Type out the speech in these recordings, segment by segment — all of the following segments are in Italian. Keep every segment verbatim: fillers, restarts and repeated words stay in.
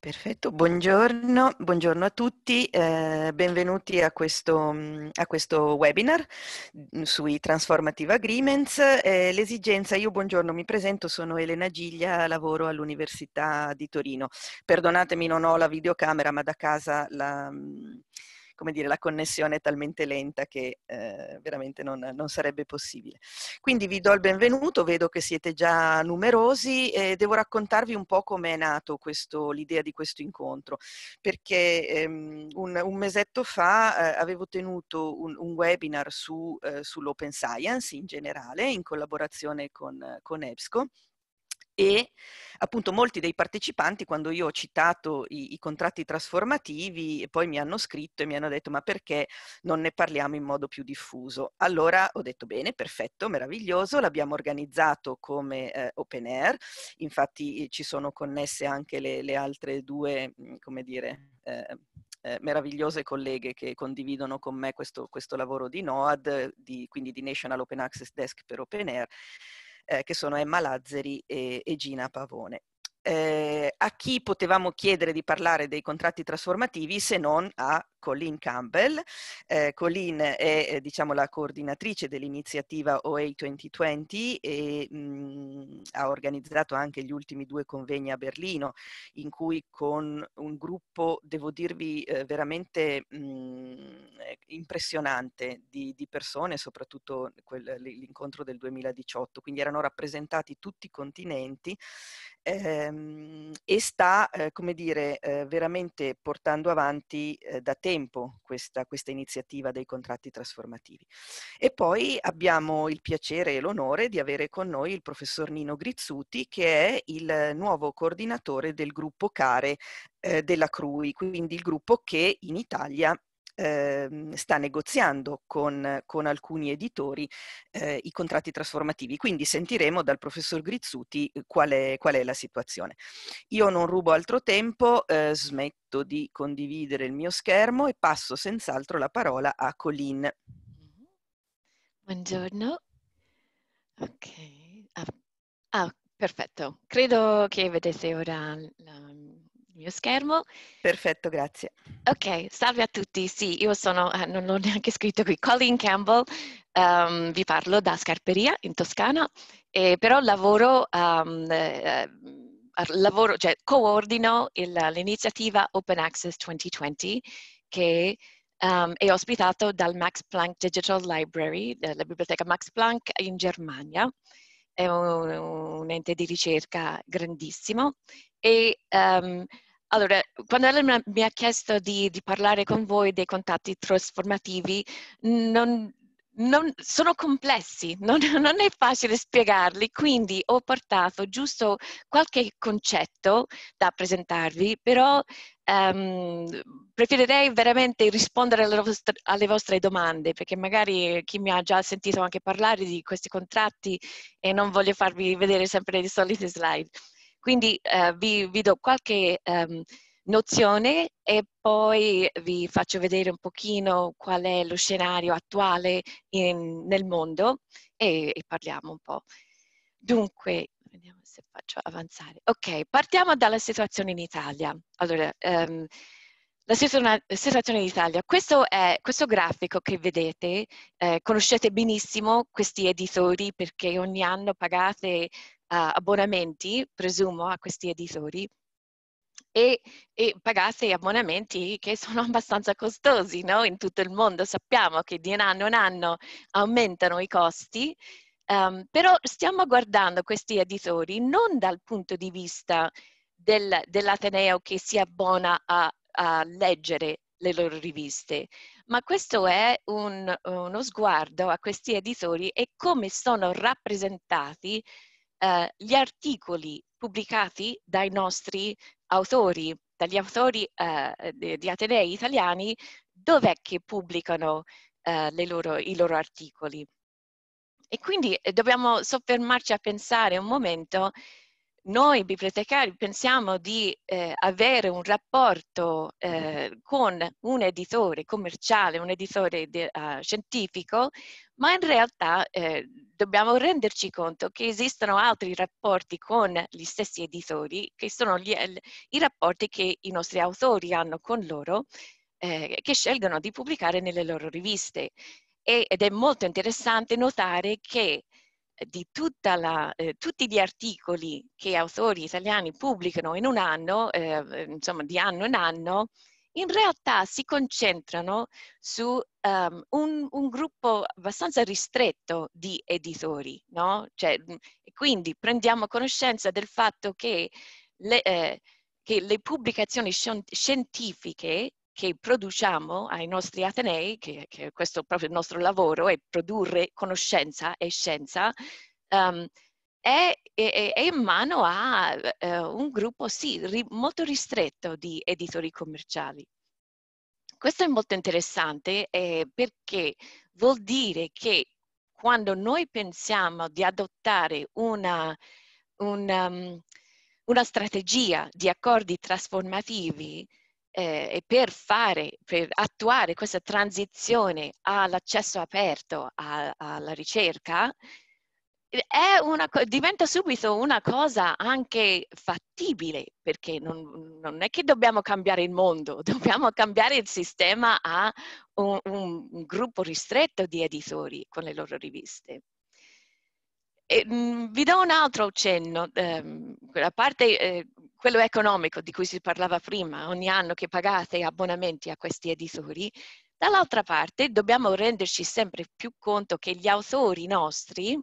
Perfetto, buongiorno, buongiorno a tutti, eh, benvenuti a questo, mh, a questo webinar mh, sui Transformative Agreements. Eh, l'esigenza, io buongiorno, mi presento, sono Elena Giglia, lavoro all'Università di Torino. Perdonatemi, non ho la videocamera, ma da casa la... mh, come dire, la connessione è talmente lenta che eh, veramente non, non sarebbe possibile. Quindi vi do il benvenuto, vedo che siete già numerosi e devo raccontarvi un po' come è nato questo, l'idea di questo incontro, perché ehm, un, un mesetto fa eh, avevo tenuto un, un webinar su, eh, sull'open science in generale, in collaborazione con, con EBSCO, e appunto molti dei partecipanti, quando io ho citato i, i contratti trasformativi, poi mi hanno scritto e mi hanno detto: ma perché non ne parliamo in modo più diffuso? Allora ho detto: bene, perfetto, meraviglioso, l'abbiamo organizzato come eh, open air, infatti ci sono connesse anche le, le altre due, come dire, eh, eh, meravigliose colleghe che condividono con me questo, questo lavoro di NOAD, di, quindi di National Open Access Desk per Open Air, eh, che sono Emma Lazzari e, e Gina Pavone. Eh, a chi potevamo chiedere di parlare dei contratti trasformativi se non a Colleen Campbell. Eh, Colleen è eh, diciamo la coordinatrice dell'iniziativa O A duemilaventi e mh, ha organizzato anche gli ultimi due convegni a Berlino, in cui con un gruppo, devo dirvi, eh, veramente mh, impressionante di, di persone, soprattutto quel, l'incontro del duemiladiciotto, quindi erano rappresentati tutti i continenti, ehm, e sta, eh, come dire, eh, veramente portando avanti eh, da tempo questa, questa iniziativa dei contratti trasformativi. E poi abbiamo il piacere e l'onore di avere con noi il professor Nino Grizzuti, che è il nuovo coordinatore del gruppo CARE eh, della C R U I, quindi il gruppo che in Italia eh, sta negoziando con, con alcuni editori eh, i contratti trasformativi. Quindi sentiremo dal professor Grizzuti qual è, qual è la situazione. Io non rubo altro tempo, eh, smetto di condividere il mio schermo e passo senz'altro la parola a Colleen. Buongiorno. Ok. Ah, ah, perfetto. Credo che vedete ora la- il mio schermo. Perfetto, grazie. Ok, salve a tutti. Sì, io sono, eh, non l'ho neanche scritto qui, Colleen Campbell. Um, vi parlo da Scarperia in Toscana, e però lavoro, um, eh, lavoro, cioè coordino il- l'iniziativa Open Access duemilaventi, che um, è ospitato dal Max Planck Digital Library, della biblioteca Max Planck in Germania. È un, un ente di ricerca grandissimo. E um, allora, quando Elena mi ha chiesto di, di parlare con voi dei contatti trasformativi, non, non, sono complessi, non, non è facile spiegarli, quindi ho portato giusto qualche concetto da presentarvi, però um, preferirei veramente rispondere alle vostre, alle vostre domande, perché magari chi mi ha già sentito anche parlare di questi contratti e non voglio farvi vedere sempre le solite slide. Quindi eh, vi, vi do qualche um, nozione e poi vi faccio vedere un pochino qual è lo scenario attuale in, nel mondo e, e parliamo un po'. Dunque, vediamo se faccio avanzare. Ok, partiamo dalla situazione in Italia. Allora, um, la situazione in Italia. Questo, è, questo grafico che vedete, eh, conoscete benissimo questi editori perché ogni anno pagate uh, abbonamenti, presumo, a questi editori. E, e pagate abbonamenti che sono abbastanza costosi, no? In tutto il mondo sappiamo che di un anno in anno aumentano i costi, um, però stiamo guardando questi editori non dal punto di vista del, dell'Ateneo che si abbona a, a leggere le loro riviste, ma questo è un, uno sguardo a questi editori e come sono rappresentati eh, gli articoli pubblicati dai nostri autori, dagli autori eh, di, di Atenei italiani, dov'è che pubblicano eh, le loro, i loro articoli. E quindi dobbiamo soffermarci a pensare un momento noi bibliotecari pensiamo di eh, avere un rapporto eh, con un editore commerciale, un editore de, uh, scientifico, ma in realtà eh, dobbiamo renderci conto che esistono altri rapporti con gli stessi editori, che sono gli, i rapporti che i nostri autori hanno con loro, eh, che scelgono di pubblicare nelle loro riviste. E, ed è molto interessante notare che di tutta la, eh, tutti gli articoli che autori italiani pubblicano in un anno, eh, insomma di anno in anno, in realtà si concentrano su um, un, un gruppo abbastanza ristretto di editori, no? Cioè, quindi prendiamo conoscenza del fatto che le, eh, che le pubblicazioni scientifiche che produciamo ai nostri atenei, che, che questo è proprio il nostro lavoro, è produrre conoscenza e scienza, um, è, è, è in mano a uh, un gruppo, sì, ri, molto ristretto di editori commerciali. Questo è molto interessante eh, perché vuol dire che quando noi pensiamo di adottare una, una, um, una strategia di accordi trasformativi eh, per fare, per attuare questa transizione all'accesso aperto a, alla ricerca, è una, diventa subito una cosa anche fattibile, perché non, non è che dobbiamo cambiare il mondo, dobbiamo cambiare il sistema a un, un, un gruppo ristretto di editori con le loro riviste. E, mh, vi do un altro cenno, ehm, a parte eh, quello economico di cui si parlava prima, ogni anno che pagate abbonamenti a questi editori, dall'altra parte dobbiamo renderci sempre più conto che gli autori nostri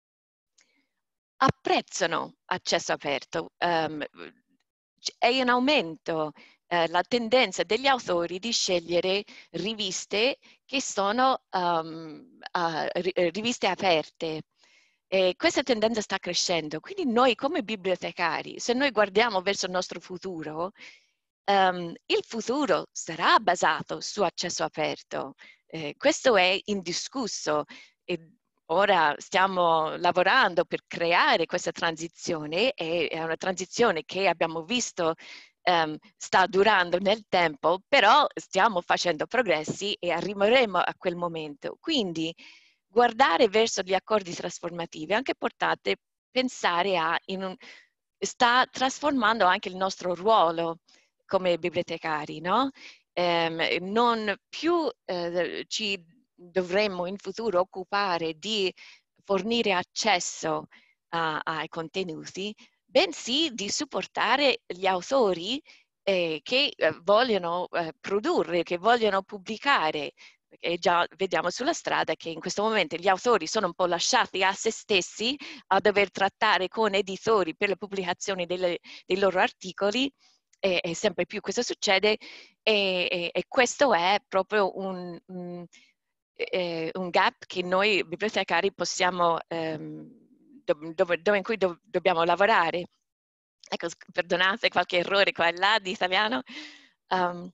apprezzano accesso aperto. Um, è in aumento eh, la tendenza degli autori di scegliere riviste che sono um, uh, riviste aperte. E questa tendenza sta crescendo, quindi noi come bibliotecari, se noi guardiamo verso il nostro futuro, um, il futuro sarà basato su accesso aperto. Eh, questo è indiscusso. E ora stiamo lavorando per creare questa transizione e è una transizione che abbiamo visto um, sta durando nel tempo, però stiamo facendo progressi e arriveremo a quel momento. Quindi guardare verso gli accordi trasformativi, anche portate pensare a, in un, sta trasformando anche il nostro ruolo come bibliotecari, no? Eh, non più eh, ci dovremmo in futuro occupare di fornire accesso a, ai contenuti, bensì di supportare gli autori eh, che eh, vogliono eh, produrre, che vogliono pubblicare. E già vediamo sulla strada che in questo momento gli autori sono un po' lasciati a se stessi a dover trattare con editori per le pubblicazioni delle, dei loro articoli, e, e sempre più questo succede, e, e, e questo è proprio un, un, eh, un gap che noi bibliotecari possiamo, ehm, dove, dove in cui do, dobbiamo lavorare. Ecco, perdonate qualche errore qua e là di italiano. Um,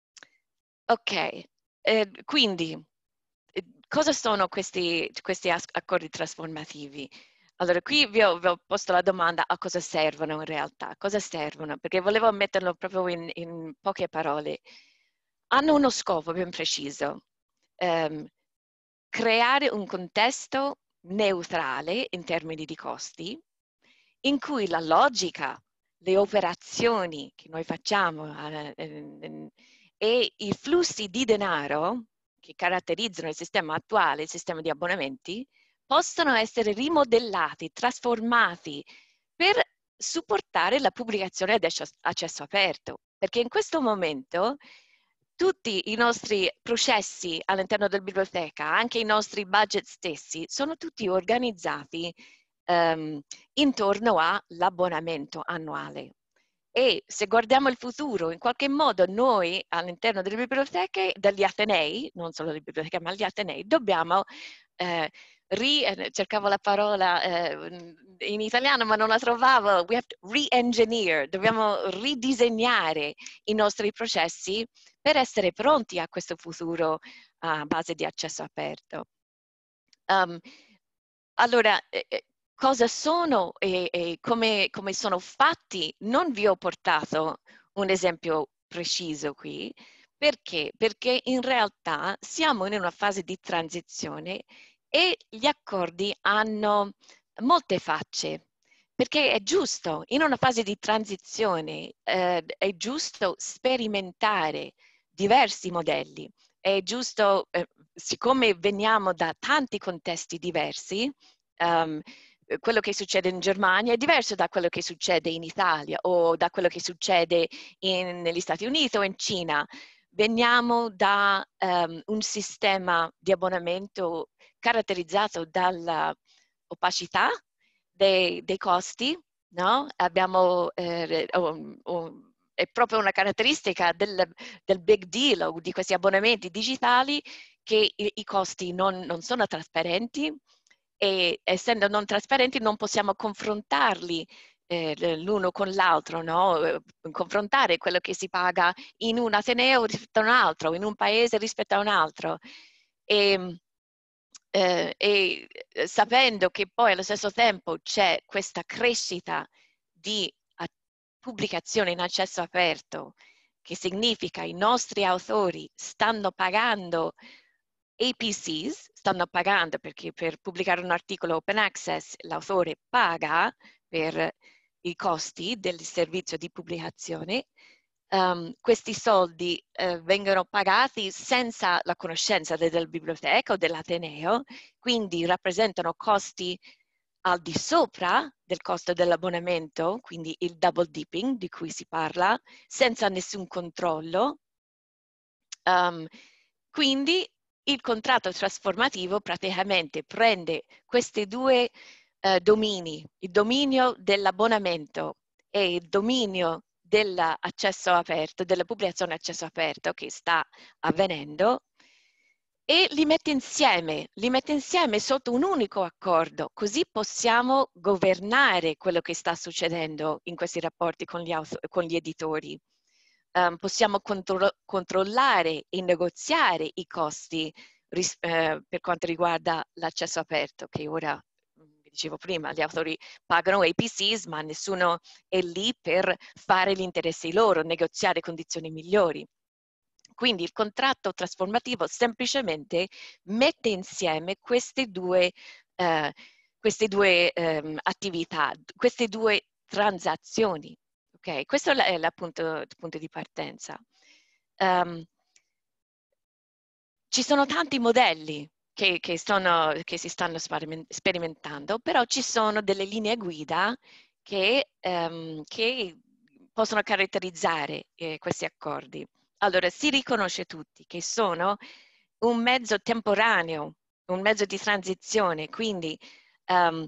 ok. Eh, quindi, eh, cosa sono questi, questi accordi trasformativi? Allora, qui vi ho, vi ho posto la domanda a cosa servono in realtà, cosa servono, perché volevo metterlo proprio in, in poche parole. Hanno uno scopo ben preciso, ehm, creare un contesto neutrale in termini di costi, in cui la logica, le operazioni che noi facciamo eh, eh, e i flussi di denaro che caratterizzano il sistema attuale, il sistema di abbonamenti, possono essere rimodellati, trasformati per supportare la pubblicazione ad accesso aperto. Perché in questo momento tutti i nostri processi all'interno della biblioteca, anche i nostri budget stessi, sono tutti organizzati um, intorno all'abbonamento annuale. E se guardiamo il futuro, in qualche modo noi all'interno delle biblioteche, degli atenei, non solo le biblioteche, ma gli atenei, dobbiamo eh, ri, eh, cercavo la parola eh, in italiano ma non la trovavo, we have to re-engineer, dobbiamo ridisegnare i nostri processi per essere pronti a questo futuro a base di accesso aperto. Um, allora, eh, cosa sono e, e come, come sono fatti, non vi ho portato un esempio preciso qui. Perché? Perché in realtà siamo in una fase di transizione e gli accordi hanno molte facce. Perché è giusto, in una fase di transizione, eh, è giusto sperimentare diversi modelli. È giusto, eh, siccome veniamo da tanti contesti diversi, um, quello che succede in Germania è diverso da quello che succede in Italia o da quello che succede in, negli Stati Uniti o in Cina. Veniamo da um, un sistema di abbonamento caratterizzato dall'opacità dei, dei costi, no? Abbiamo, eh, oh, oh, è proprio una caratteristica del, del big deal o di questi abbonamenti digitali che i, i costi non, non sono trasparenti e essendo non trasparenti non possiamo confrontarli eh, l'uno con l'altro, no? Confrontare quello che si paga in un ateneo rispetto a un altro, in un paese rispetto a un altro. E, eh, e sapendo che poi allo stesso tempo c'è questa crescita di pubblicazione in accesso aperto, che significa i nostri autori stanno pagando A P Cs, stanno pagando perché per pubblicare un articolo open access l'autore paga per i costi del servizio di pubblicazione. Um, questi soldi eh, vengono pagati senza la conoscenza de- della biblioteca o dell'ateneo, quindi rappresentano costi al di sopra del costo dell'abbonamento, quindi il double dipping di cui si parla, senza nessun controllo. Um, quindi il contratto trasformativo praticamente prende questi due eh, domini, il dominio dell'abbonamento e il dominio dell'accesso aperto, della pubblicazione accesso aperto che sta avvenendo, e li mette insieme, li mette insieme sotto un unico accordo, così possiamo governare quello che sta succedendo in questi rapporti con gli, con gli editori. Um, possiamo contro controllare e negoziare i costi eh, per quanto riguarda l'accesso aperto, che ora, vi dicevo prima, gli autori pagano A P Cs, ma nessuno è lì per fare gli interessi loro, negoziare condizioni migliori. Quindi il contratto trasformativo semplicemente mette insieme queste due, eh, queste due ehm, attività, queste due transazioni. Okay? Questo è l'appunto, il punto di partenza. Um, ci sono tanti modelli che, che, sono, che si stanno sperimentando, però ci sono delle linee guida che, um, che possono caratterizzare eh, questi accordi. Allora, si riconosce tutti che sono un mezzo temporaneo, un mezzo di transizione, quindi um,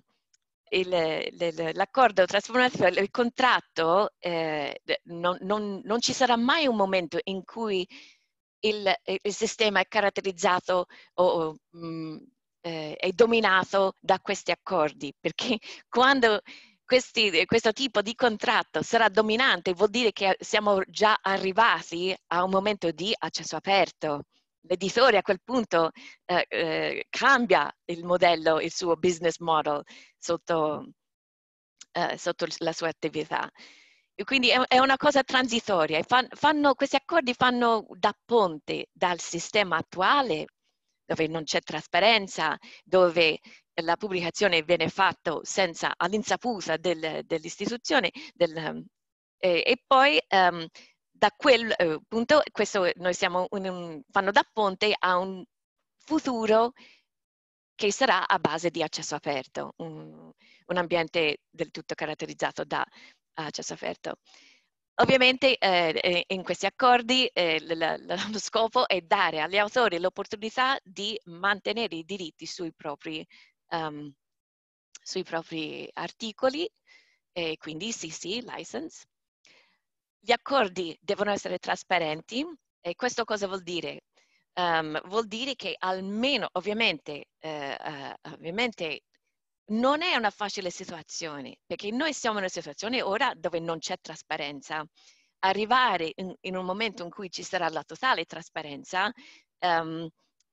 l'accordo trasformativo, il contratto, eh, non, non, non ci sarà mai un momento in cui il, il sistema è caratterizzato o mh, eh, è dominato da questi accordi, perché quando questi, questo tipo di contratto sarà dominante vuol dire che siamo già arrivati a un momento di accesso aperto. L'editore a quel punto eh, eh, cambia il modello, il suo business model sotto, eh, sotto la sua attività. E quindi è, è una cosa transitoria. Fan, fanno, questi accordi fanno da ponte dal sistema attuale, dove non c'è trasparenza, dove la pubblicazione viene fatta senza all'insaputa del, dell'istituzione, del, eh, e poi um, da quel eh, punto, questo noi siamo un, un, fanno da ponte a un futuro che sarà a base di accesso aperto, un, un ambiente del tutto caratterizzato da accesso aperto. Ovviamente eh, in questi accordi eh, lo scopo è dare agli autori l'opportunità di mantenere i diritti sui propri, um, sui propri articoli, e quindi C C, license. Gli accordi devono essere trasparenti e questo cosa vuol dire? Um, vuol dire che almeno, ovviamente, eh, uh, ovviamente non è una facile situazione, perché noi siamo in una situazione ora dove non c'è trasparenza. Arrivare in, in un momento in cui ci sarà la totale trasparenza um,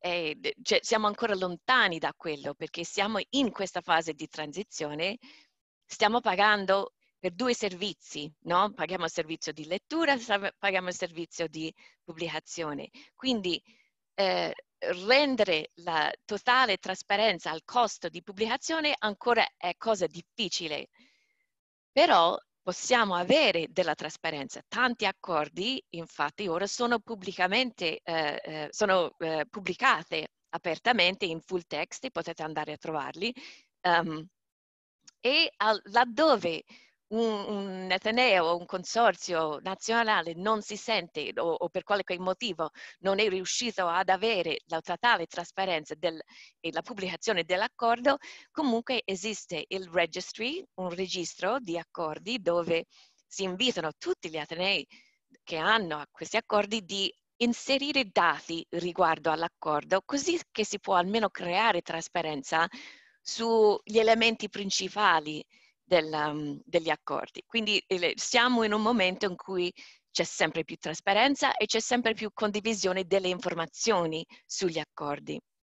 E, cioè, siamo ancora lontani da quello, perché siamo in questa fase di transizione, stiamo pagando per due servizi, no? Paghiamo il servizio di lettura, paghiamo il servizio di pubblicazione. Quindi eh, rendere la totale trasparenza al costo di pubblicazione ancora è cosa difficile, però possiamo avere della trasparenza. Tanti accordi, infatti, ora sono pubblicamente, eh, eh, sono eh, pubblicate apertamente in full text, potete andare a trovarli, um, e al, laddove un, un ateneo o un consorzio nazionale non si sente o, o per qualche motivo non è riuscito ad avere la totale trasparenza del, e la pubblicazione dell'accordo, comunque esiste il registry, un registro di accordi dove si invitano tutti gli atenei che hanno questi accordi di inserire dati riguardo all'accordo, così che si può almeno creare trasparenza sugli elementi principali del, um, degli accordi. Quindi eh, siamo in un momento in cui c'è sempre più trasparenza e c'è sempre più condivisione delle informazioni sugli accordi.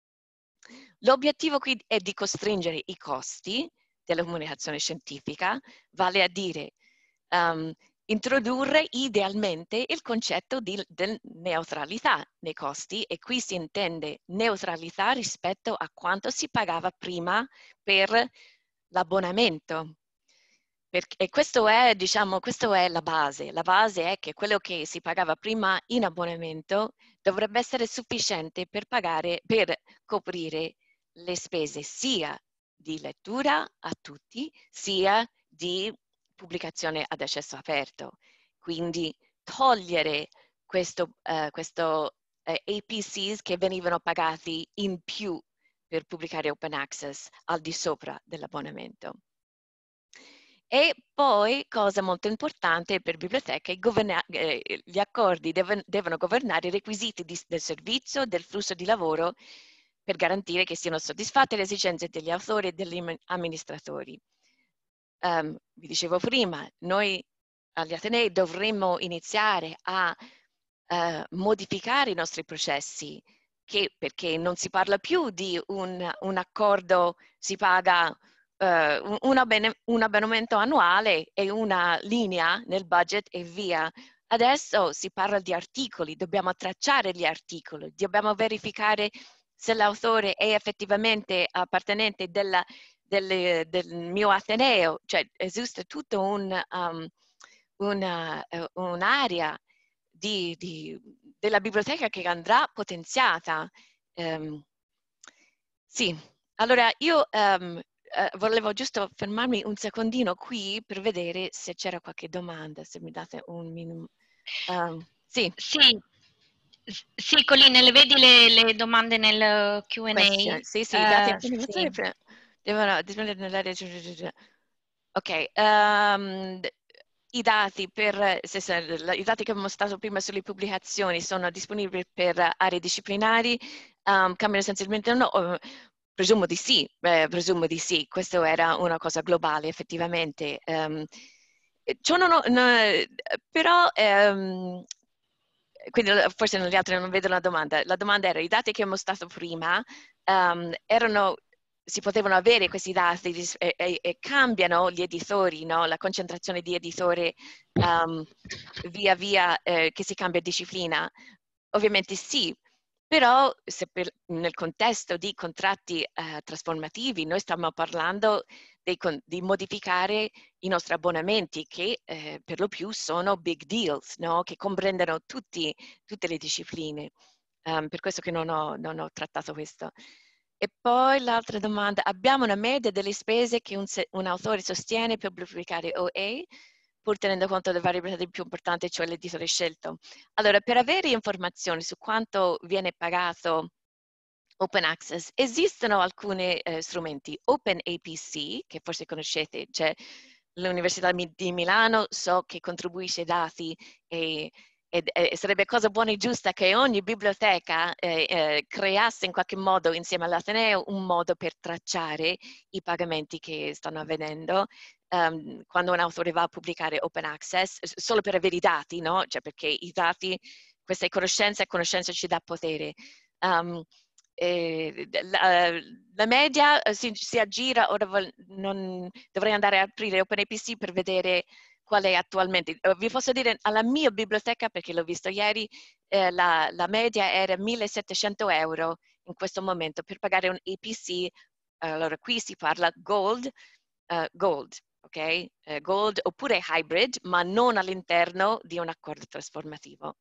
L'obiettivo qui è di costringere i costi della comunicazione scientifica, vale a dire um, introdurre idealmente il concetto di del neutralità nei costi, e qui si intende neutralità rispetto a quanto si pagava prima per l'abbonamento. E questo è, diciamo, questo è la base. La base è che quello che si pagava prima in abbonamento dovrebbe essere sufficiente per pagare, per coprire le spese sia di lettura a tutti, sia di pubblicazione ad accesso aperto. Quindi togliere questo, uh, questo uh, A P Cs che venivano pagati in più per pubblicare open access al di sopra dell'abbonamento. E poi, cosa molto importante per biblioteche, eh, gli accordi devono, devono governare i requisiti di, del servizio, del flusso di lavoro, per garantire che siano soddisfatte le esigenze degli autori e degli amministratori. Um, vi dicevo prima, noi agli Atenei dovremmo iniziare a uh, modificare i nostri processi, che, perché non si parla più di un, un accordo, si paga Uh, un, un abbonamento annuale e una linea nel budget e via. Adesso si parla di articoli, dobbiamo tracciare gli articoli, dobbiamo verificare se l'autore è effettivamente appartenente della, del, del mio ateneo, cioè esiste tutta un, um, una, uh, un'area di, di, della biblioteca che andrà potenziata. Um, sì, allora io um, Uh, volevo giusto fermarmi un secondino qui per vedere se c'era qualche domanda, se mi date un minuto. Um, sì. Sì, sì, Colline, le vedi le, le domande nel Q and A? Question. Sì, sì, i dati uh, sì. devono disponibili nell'area. Ok, um, i dati per se, se, i dati che abbiamo mostrato prima sulle pubblicazioni sono disponibili per aree disciplinari, um, cambiano essenzialmente no, uh, presumo di sì, eh, presumo di sì, questo era una cosa globale effettivamente. Um, ciò non ho, no, però, um, quindi forse negli altri non vedo la domanda. La domanda era, i dati che ho mostrato prima um, erano, si potevano avere questi dati e, e, e cambiano gli editori, no? La concentrazione di editori um, via via eh, che si cambia disciplina. Ovviamente sì. Però se per, nel contesto di contratti eh, trasformativi noi stiamo parlando dei, di modificare i nostri abbonamenti che eh, per lo più sono big deals, no? Che comprendono tutti, tutte le discipline. Um, per questo che non ho, non ho trattato questo. E poi l'altra domanda, abbiamo una media delle spese che un, un autore sostiene per pubblicare O A? Pur tenendo conto delle variabili più importanti, cioè l'editore scelto. Allora, per avere informazioni su quanto viene pagato Open Access, esistono alcuni eh, strumenti. Open A P C, che forse conoscete, cioè l'Università di Milano, so che contribuisce ai dati e, e, e sarebbe cosa buona e giusta che ogni biblioteca eh, eh, creasse in qualche modo, insieme all'Ateneo, un modo per tracciare i pagamenti che stanno avvenendo. Um, quando un autore va a pubblicare Open Access, solo per avere i dati, no? Cioè perché i dati, questa è conoscenza e conoscenza ci dà potere. Um, eh, la, la media si, si aggira, ora vol, non, dovrei andare a aprire OpenAPC per vedere qual è attualmente. Vi posso dire, alla mia biblioteca, perché l'ho visto ieri, eh, la, la media era millesettecento euro in questo momento per pagare un A P C. Allora qui si parla gold, uh, gold, ok? Uh, gold oppure hybrid, ma non all'interno di un accordo trasformativo.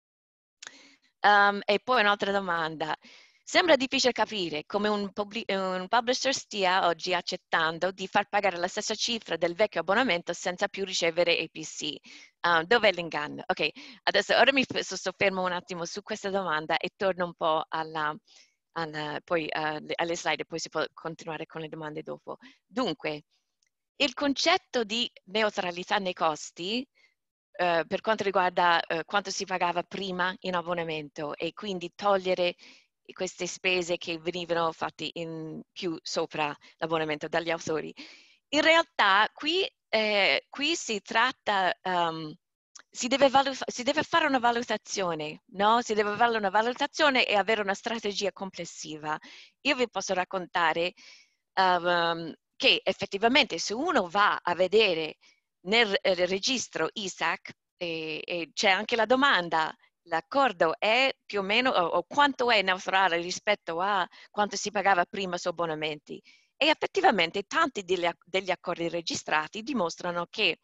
Um, e poi un'altra domanda. Sembra difficile capire come un, un publisher stia oggi accettando di far pagare la stessa cifra del vecchio abbonamento senza più ricevere A P C. Um, dov'è l'inganno? Ok, adesso ora mi soffermo un attimo su questa domanda e torno un po' alla, alla, poi, uh, alle slide e poi si può continuare con le domande dopo. Dunque, il concetto di neutralità nei costi Uh, per quanto riguarda uh, quanto si pagava prima in abbonamento e quindi togliere queste spese che venivano fatte in più sopra l'abbonamento dagli autori. In realtà qui, eh, qui si tratta, um, si, deve si deve fare una valutazione, no? Si deve fare una valutazione e avere una strategia complessiva. Io vi posso raccontare um, che effettivamente se uno va a vedere nel registro I S A C e, e c'è anche la domanda, l'accordo è più o meno, o, o quanto è neutrale rispetto a quanto si pagava prima su abbonamenti. E effettivamente tanti degli, degli accordi registrati dimostrano che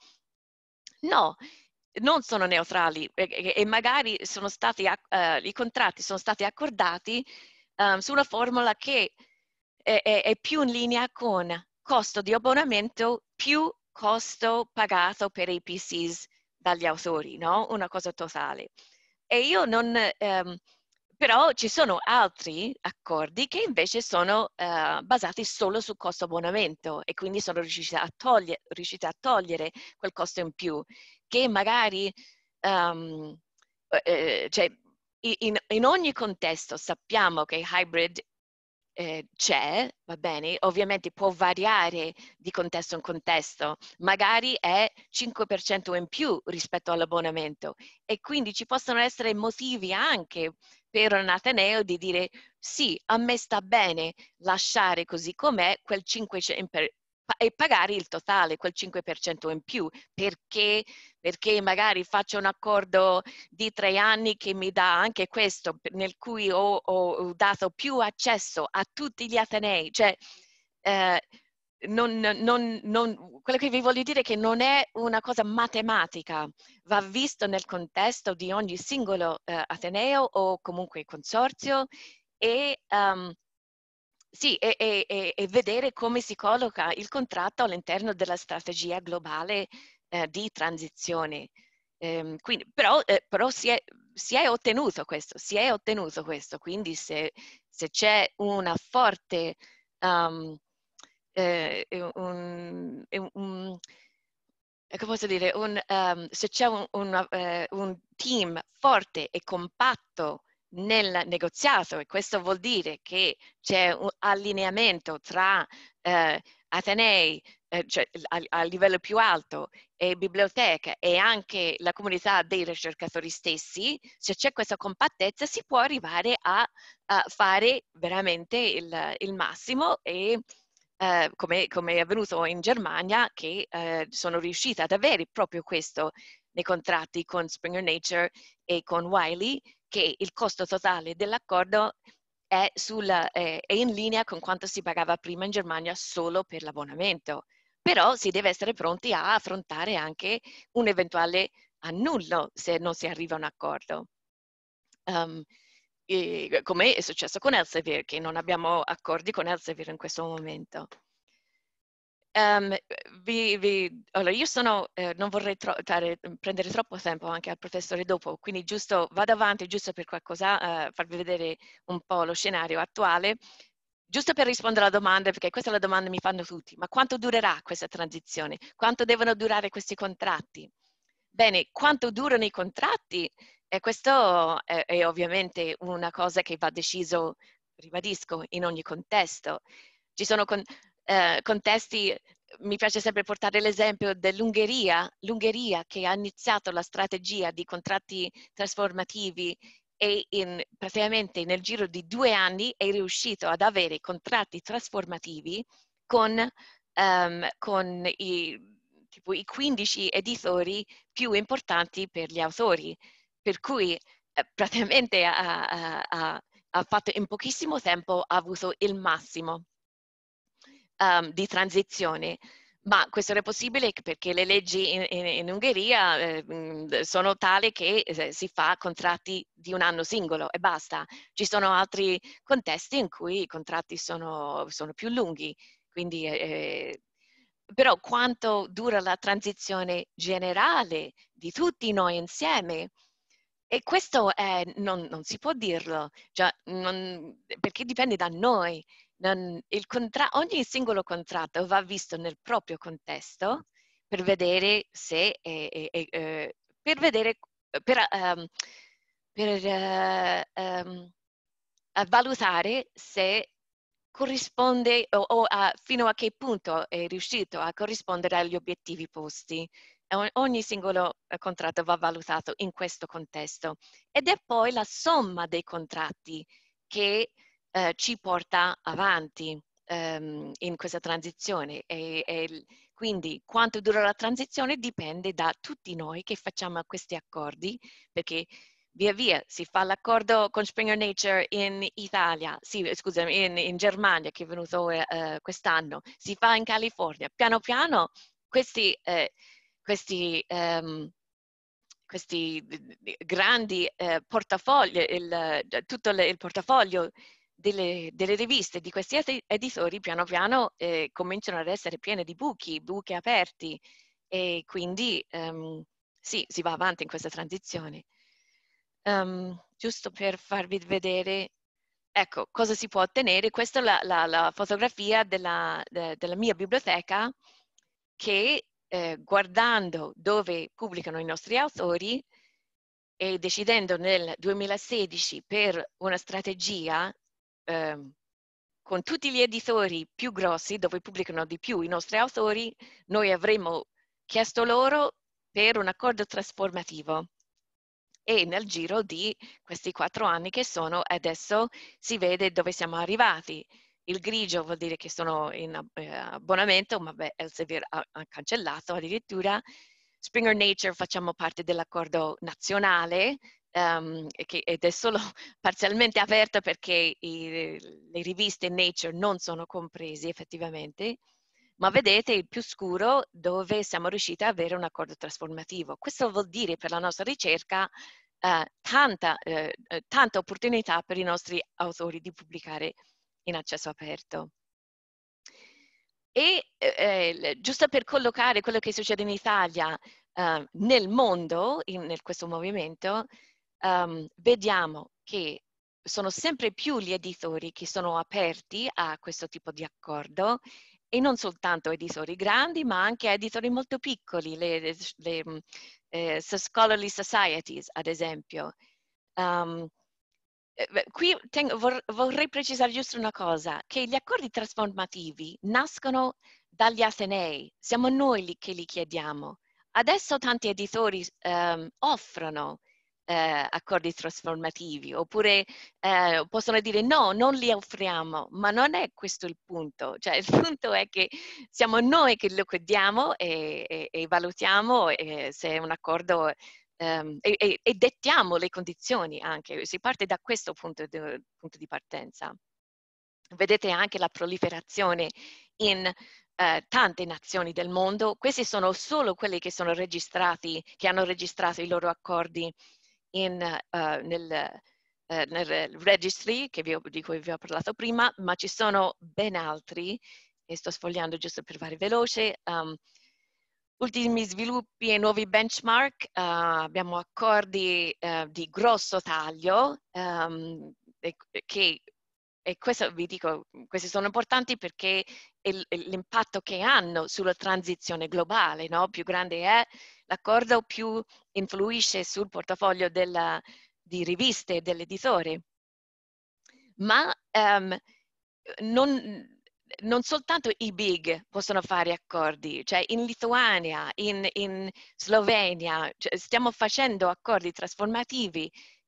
no, non sono neutrali e, e magari sono stati, uh, i contratti sono stati accordati um, su una formula che è, è, è più in linea con costo di abbonamento più costo pagato per A P Cs dagli autori, no? Una cosa totale. E io non... Um, però ci sono altri accordi che invece sono uh, basati solo su costo abbonamento e quindi sono riusciti a, toglie, riusciti a togliere quel costo in più, che magari... Um, eh, cioè, in, in ogni contesto sappiamo che hybrid Eh, c'è, va bene, ovviamente può variare di contesto in contesto, magari è cinque per cento in più rispetto all'abbonamento e quindi ci possono essere motivi anche per un ateneo di dire sì, a me sta bene lasciare così com'è quel cinque per cento e pagare il totale, quel cinque per cento in più, perché, perché magari faccio un accordo di tre anni che mi dà anche questo, nel cui ho, ho dato più accesso a tutti gli atenei. Cioè, eh, non, non, non, quello che vi voglio dire è che non è una cosa matematica, va visto nel contesto di ogni singolo eh, ateneo o comunque consorzio e... Um, Sì, e, e, e vedere come si colloca il contratto all'interno della strategia globale eh, di transizione. Ehm, quindi, però eh, però si, è, si è ottenuto questo, si è ottenuto questo, quindi se, se c'è una forte, um, eh, un, un, come posso dire, un, um, se c'è un, un, uh, un team forte e compatto nel negoziato, e questo vuol dire che c'è un allineamento tra eh, atenei, eh, cioè a, a livello più alto, e biblioteche e anche la comunità dei ricercatori stessi, se c'è questa compattezza si può arrivare a, a fare veramente il, il massimo e eh, come, come è avvenuto in Germania, che eh, sono riuscita ad avere proprio questo nei contratti con Springer Nature e con Wiley, che il costo totale dell'accordo è, sulla, eh, è in linea con quanto si pagava prima in Germania solo per l'abbonamento. Però si deve essere pronti a affrontare anche un eventuale annullo se non si arriva a un accordo. Um, come è successo con Elsevier, che non abbiamo accordi con Elsevier in questo momento. Um, vi, vi, allora io sono, eh, non vorrei tro tare, prendere troppo tempo anche al professore dopo, quindi giusto vado avanti giusto per qualcosa, uh, farvi vedere un po' lo scenario attuale, giusto per rispondere alla domanda, perché questa è la domanda che mi fanno tutti, ma quanto durerà questa transizione? Quanto devono durare questi contratti? Bene, quanto durano i contratti? E questo è, è ovviamente una cosa che va deciso, ribadisco, in ogni contesto. Ci sono con, eh, contesti, mi piace sempre portare l'esempio dell'Ungheria, l'Ungheria che ha iniziato la strategia di contratti trasformativi e in, praticamente nel giro di due anni è riuscito ad avere contratti trasformativi con, um, con i, tipo, i quindici editori più importanti per gli autori, per cui eh, praticamente ha, ha, ha fatto in pochissimo tempo, ha avuto il massimo um, di transizione. Ma questo era possibile perché le leggi in, in, in Ungheria eh, sono tali che eh, si fa contratti di un anno singolo e basta. Ci sono altri contesti in cui i contratti sono, sono più lunghi. Quindi, eh, però quanto dura la transizione generale di tutti noi insieme? E questo è, non, non si può dirlo, cioè, non, perché dipende da noi. Non, il contra- ogni singolo contratto va visto nel proprio contesto per vedere se è, è, è, è, per vedere per, um, per uh, um, valutare se corrisponde o, o a, fino a che punto è riuscito a corrispondere agli obiettivi posti. Ogni singolo contratto va valutato in questo contesto ed è poi la somma dei contratti che eh, ci porta avanti ehm, in questa transizione e, e quindi quanto dura la transizione dipende da tutti noi che facciamo questi accordi, perché via via si fa l'accordo con Springer Nature in Italia, sì, scusami, in, in Germania che è venuto eh, quest'anno, si fa in California, piano piano questi eh, questi, um, questi grandi eh, portafogli, il, tutto le, il portafoglio delle, delle riviste di questi editori piano piano eh, cominciano ad essere piene di buchi, buchi aperti e quindi um, sì, si va avanti in questa transizione. Um, giusto per farvi vedere, ecco, cosa si può ottenere. Questa è la, la, la fotografia della, de, della mia biblioteca che Eh, guardando dove pubblicano i nostri autori e decidendo nel duemilasedici per una strategia eh, con tutti gli editori più grossi dove pubblicano di più i nostri autori, noi avremmo chiesto loro per un accordo trasformativo. E nel giro di questi quattro anni che sono, adesso si vede dove siamo arrivati. Il grigio vuol dire che sono in eh, abbonamento, ma beh, Elsevier ha, ha cancellato addirittura. Springer Nature facciamo parte dell'accordo nazionale, um, che ed è solo parzialmente aperto perché i, le riviste Nature non sono compresi effettivamente. Ma vedete il più scuro dove siamo riusciti ad avere un accordo trasformativo. Questo vuol dire per la nostra ricerca eh, tanta, eh, tanta opportunità per i nostri autori di pubblicare in accesso aperto. E eh, giusto per collocare quello che succede in Italia eh, nel mondo, in, in questo movimento, um, vediamo che sono sempre più gli editori che sono aperti a questo tipo di accordo e non soltanto editori grandi, ma anche editori molto piccoli, le, le, le eh, scholarly societies, ad esempio. Um, eh, qui tengo, vor, vorrei precisare giusto una cosa, che gli accordi trasformativi nascono dagli atenei, siamo noi li, che li chiediamo. Adesso tanti editori um, offrono eh, accordi trasformativi, oppure eh, possono dire no, non li offriamo, ma non è questo il punto. Cioè il punto è che siamo noi che lo chiediamo e, e, e valutiamo e se è un accordo um, e, e, e dettiamo le condizioni anche. Si parte da questo punto di, punto di partenza. Vedete anche la proliferazione in eh, tante nazioni del mondo. Questi sono solo quelli che sono registrati, che hanno registrato i loro accordi in, uh, nel, uh, nel registry che vi ho, di cui vi ho parlato prima, ma ci sono ben altri, e sto sfogliando giusto per fare veloce. Um, ultimi sviluppi e nuovi benchmark, uh, abbiamo accordi uh, di grosso taglio um, e, che e questo vi dico, questi sono importanti perché l'impatto che hanno sulla transizione globale, no? Più grande è l'accordo, più influisce sul portafoglio della, di riviste dell'editore. Ma um, non, non soltanto i big possono fare accordi, cioè in Lituania, in, in Slovenia, cioè stiamo facendo accordi trasformativi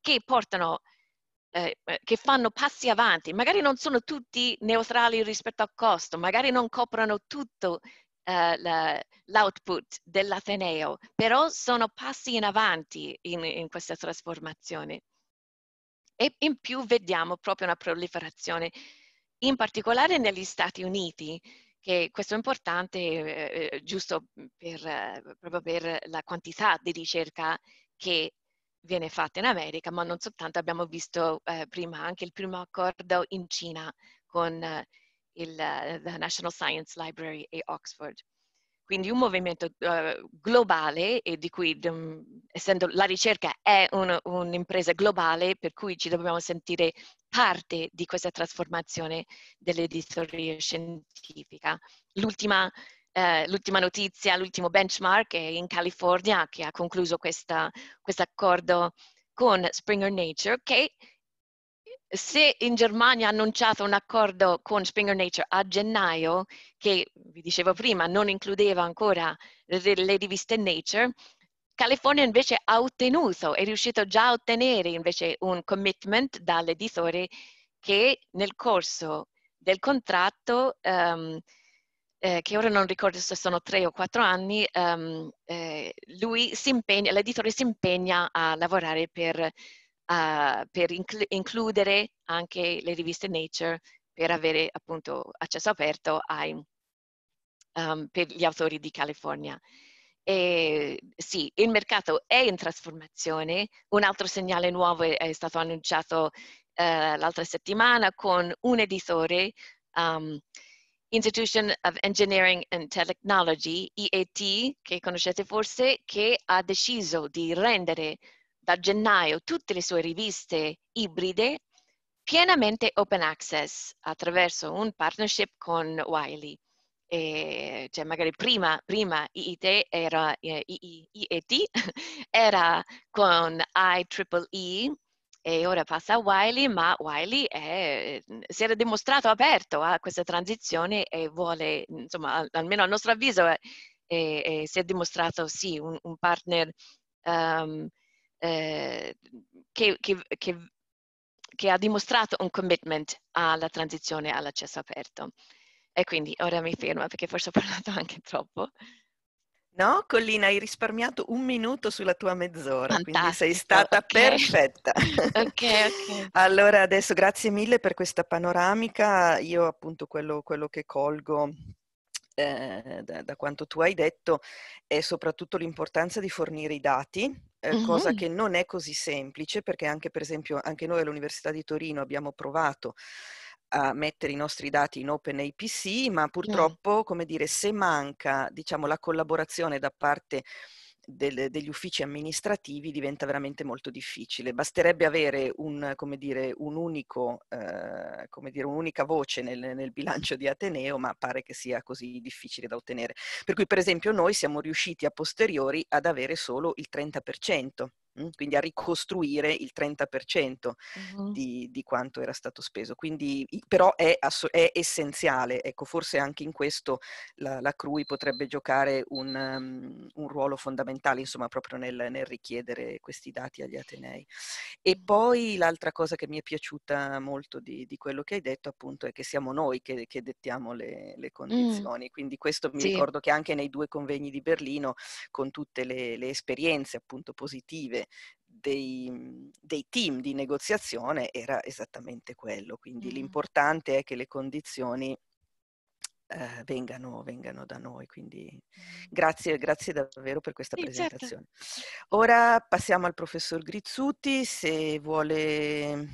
che portano, eh, che fanno passi avanti. Magari non sono tutti neutrali rispetto al costo, magari non coprono tutto eh, l'output dell'Ateneo, però sono passi in avanti in, in questa trasformazione. E in più vediamo proprio una proliferazione, in particolare negli Stati Uniti, che questo è importante eh, giusto per, eh, proprio per la quantità di ricerca che viene fatta in America, ma non soltanto. Abbiamo visto eh, prima anche il primo accordo in Cina con eh, il uh, National Science Library e Oxford. Quindi un movimento uh, globale e di cui, um, essendo la ricerca è un'impresa globale, per cui ci dobbiamo sentire parte di questa trasformazione dell'editoria scientifica. L'ultima eh, l'ultima notizia, l'ultimo benchmark è in California, che ha concluso questo accordo con Springer Nature, che se in Germania ha annunciato un accordo con Springer Nature a gennaio, che vi dicevo prima non includeva ancora le, le riviste Nature, California invece ha ottenuto, è riuscito già a ottenere invece un commitment dall'editore che nel corso del contratto, um, eh, che ora non ricordo se sono tre o quattro anni, um, eh, lui si impegna, l'editore si impegna a lavorare per Uh, per incl includere anche le riviste Nature, per avere appunto accesso aperto ai, um, per gli autori di California. E sì, il mercato è in trasformazione. Un altro segnale nuovo è, è stato annunciato uh, l'altra settimana con un editore, um, Institution of Engineering and Technology, I E T, che conoscete forse, che ha deciso di rendere da gennaio tutte le sue riviste ibride pienamente open access attraverso un partnership con Wiley. E, cioè magari prima, prima I E T era, eh, I E T era con I triple E e ora passa a Wiley, ma Wiley è, si era dimostrato aperto a questa transizione e vuole, insomma, almeno a nostro avviso, è, è, è, si è dimostrato sì un, un partner um, eh, che, che, che, che ha dimostrato un commitment alla transizione all'accesso aperto. E quindi ora mi fermo perché forse ho parlato anche troppo. No, Collina, hai risparmiato un minuto sulla tua mezz'ora, quindi sei Fantastico, stata ok. perfetta. Ok, ok. Allora, adesso grazie mille per questa panoramica. Io appunto quello, quello che colgo eh, da, da quanto tu hai detto è soprattutto l'importanza di fornire i dati, eh, cosa Mm-hmm. che non è così semplice, perché anche per esempio anche noi all'Università di Torino abbiamo provato a mettere i nostri dati in OpenAPC, ma purtroppo, come dire, se manca, diciamo, la collaborazione da parte del, degli uffici amministrativi diventa veramente molto difficile. Basterebbe avere un, come dire, un unico, eh, come dire, un'unica voce nel, nel bilancio di Ateneo, ma pare che sia così difficile da ottenere. Per cui, per esempio, noi siamo riusciti a posteriori ad avere solo il trenta per cento. Quindi a ricostruire il trenta per cento Mm-hmm. di, di quanto era stato speso. Quindi, però è, è essenziale, ecco, forse anche in questo la, la C R U I potrebbe giocare un, um, un ruolo fondamentale, insomma, proprio nel, nel richiedere questi dati agli Atenei. E poi l'altra cosa che mi è piaciuta molto di, di quello che hai detto, appunto, è che siamo noi che, che dettiamo le, le condizioni. Mm. Quindi questo mi Sì. ricordo che anche nei due convegni di Berlino, con tutte le, le esperienze appunto positive dei, dei team di negoziazione, era esattamente quello. Quindi mm. l'importante è che le condizioni eh, vengano, vengano da noi. Quindi mm. grazie, grazie davvero per questa sì, presentazione. Certo. Ora passiamo al professor Grizzuti, se vuole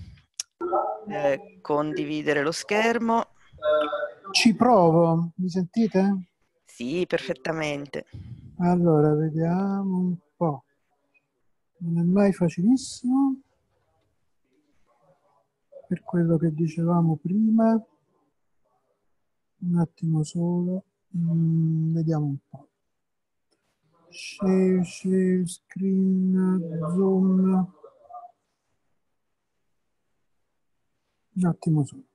eh, condividere lo schermo. Ci provo, mi sentite? Sì, perfettamente. Allora, vediamo un po'. Non è mai facilissimo, per quello che dicevamo prima. Un attimo solo, mm, vediamo un po'. Share, share, screen, zoom. Un attimo solo.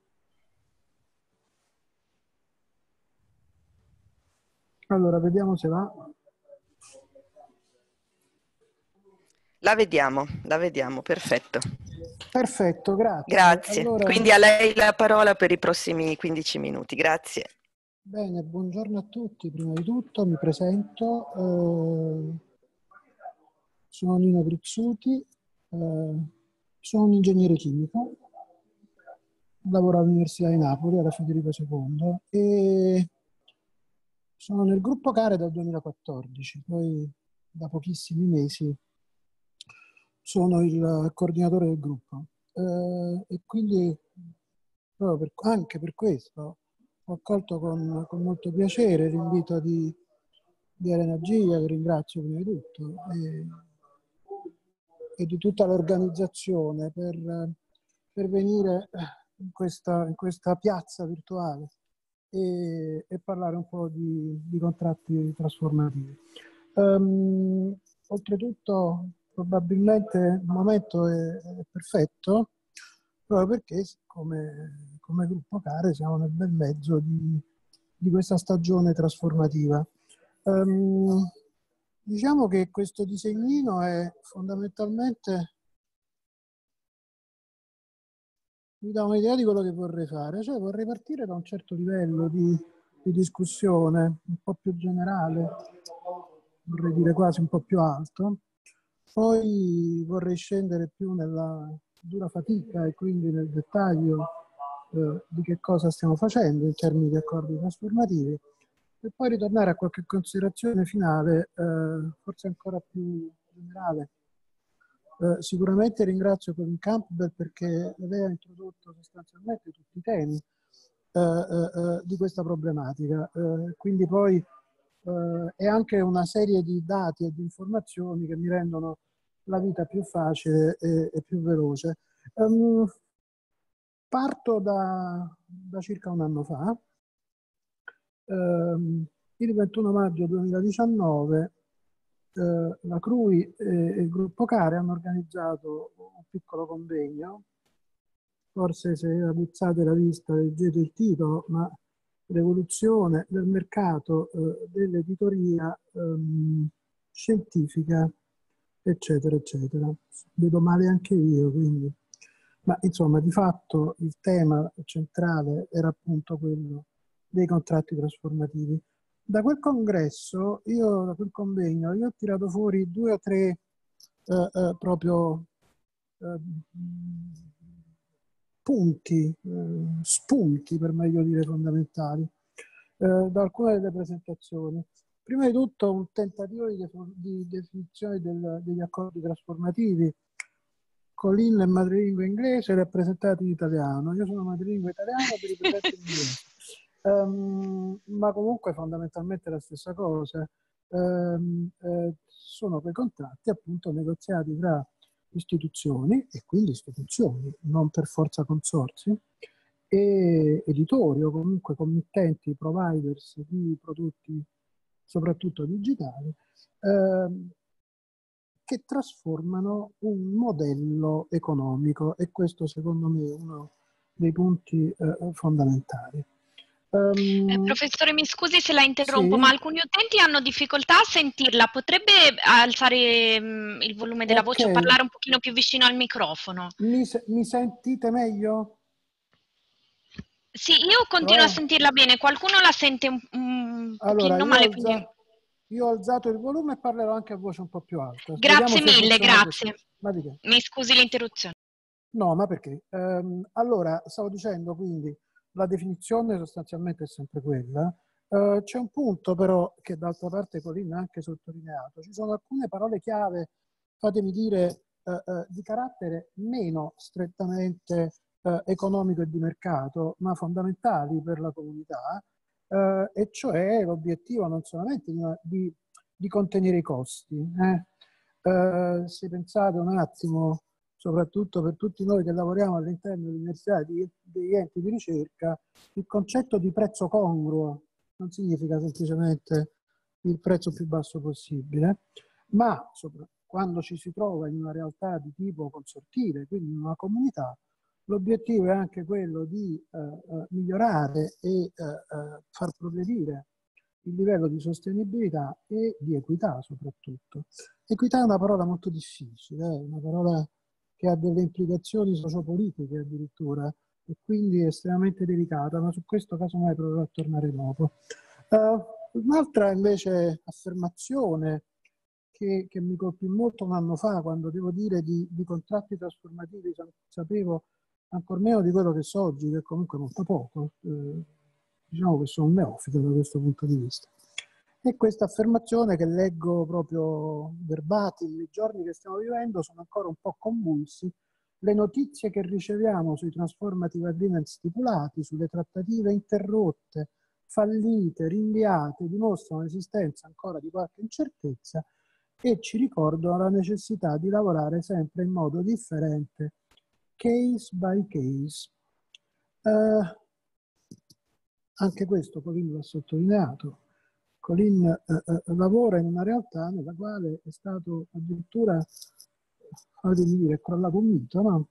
Allora, vediamo se va. La vediamo, la vediamo, perfetto. Perfetto, grazie. Grazie. Allora, Quindi a lei la parola per i prossimi quindici minuti. Grazie. bene, buongiorno a tutti. Prima di tutto mi presento. Eh, sono Nino Grizzuti, eh, sono un ingegnere chimico, lavoro all'Università di Napoli, alla Federico secondo, e sono nel gruppo CARE dal duemilaquattordici, poi da pochissimi mesi sono il coordinatore del gruppo. Eh, e quindi proprio per, anche per questo ho accolto con, con molto piacere l'invito di, di Elena Gia, che ringrazio prima di tutto, e, e di tutta l'organizzazione per, per venire in questa, in questa piazza virtuale e, e parlare un po' di, di contratti trasformativi. Um, oltretutto, probabilmente il momento è, è perfetto, proprio perché come, come gruppo CARE siamo nel bel mezzo di, di questa stagione trasformativa. Um, diciamo che questo disegnino è fondamentalmente, mi dà un'idea di quello che vorrei fare, cioè vorrei partire da un certo livello di, di discussione, un po' più generale, vorrei dire quasi un po' più alto, poi vorrei scendere più nella dura fatica e quindi nel dettaglio eh, di che cosa stiamo facendo in termini di accordi trasformativi, e poi ritornare a qualche considerazione finale, eh, forse ancora più generale. Eh, sicuramente ringrazio Colin Campbell perché lei ha introdotto sostanzialmente tutti i temi eh, eh, di questa problematica, eh, quindi poi eh, è anche una serie di dati e di informazioni che mi rendono la vita più facile e, e più veloce. Um, parto da, da circa un anno fa. Um, il ventuno maggio duemiladiciannove eh, la C R U I e il gruppo CARE hanno organizzato un piccolo convegno. Forse se aguzzate la vista leggete il titolo, ma Rivoluzione del mercato eh, dell'editoria ehm, scientifica, eccetera, eccetera. Vedo male anche io, quindi. Ma insomma, di fatto il tema centrale era appunto quello dei contratti trasformativi. Da quel congresso, io, da quel convegno, io ho tirato fuori due o tre eh, eh, proprio eh, punti, eh, spunti per meglio dire fondamentali, eh, da alcune delle presentazioni. Prima di tutto un tentativo di, di definizione del, degli accordi trasformativi. Colin è madrelingua inglese, rappresentato in italiano. Io sono madrelingua italiana, vi ripeto in inglese. Um, ma comunque fondamentalmente la stessa cosa. Um, eh, sono quei contratti appunto negoziati tra istituzioni, e quindi istituzioni, non per forza consorzi, e editori o comunque committenti, providers di prodotti soprattutto digitali, ehm, che trasformano un modello economico, e questo secondo me è uno dei punti eh, fondamentali. Um, eh, professore, mi scusi se la interrompo, sì? ma alcuni utenti hanno difficoltà a sentirla. Potrebbe alzare mh, il volume della voce o Ok, parlare un pochino più vicino al microfono? mi, mi sentite meglio? Sì, io continuo a Oh. sentirla bene. Qualcuno la sente un, un Allora, pochino io ho, male, quindi... alza, io ho alzato il volume e parlerò anche a voce un po' più alta. Vediamo Grazie se mille, funziona così. grazie. Ma di che? Mi scusi l'interruzione. No, ma perché? Ehm, allora, stavo dicendo quindi, la definizione sostanzialmente è sempre quella. Eh, c'è un punto però che d'altra parte Colin ha anche sottolineato. Ci sono alcune parole chiave, fatemi dire, eh, eh, di carattere meno strettamente eh, economico e di mercato, ma fondamentali per la comunità, eh, e cioè l'obiettivo non solamente di, di, di contenere i costi. Eh. Eh, se pensate un attimo, soprattutto per tutti noi che lavoriamo all'interno dell'università e degli enti di ricerca, il concetto di prezzo congruo non significa semplicemente il prezzo più basso possibile, ma quando ci si trova in una realtà di tipo consortile, quindi in una comunità, l'obiettivo è anche quello di eh, eh, migliorare e eh, eh, far progredire il livello di sostenibilità e di equità soprattutto. Equità è una parola molto difficile, è una parola che ha delle implicazioni sociopolitiche addirittura e quindi è estremamente delicata, ma su questo casomai proverò a tornare dopo. Uh, un'altra invece affermazione che, che mi colpì molto un anno fa, quando devo dire di, di contratti trasformativi sapevo ancor meno di quello che so oggi, che comunque molto poco, eh, diciamo che sono un neofito da questo punto di vista. E questa affermazione che leggo proprio verbatim, nei giorni che stiamo vivendo sono ancora un po' convulsi. Le notizie che riceviamo sui transformative agreement stipulati, sulle trattative interrotte, fallite, rinviate, dimostrano l'esistenza ancora di qualche incertezza e ci ricordano la necessità di lavorare sempre in modo differente, case by case. Eh, anche questo Colin l'ha sottolineato. Colin eh, eh, lavora in una realtà nella quale è stato addirittura, fatemi dire, crollato un mito, no?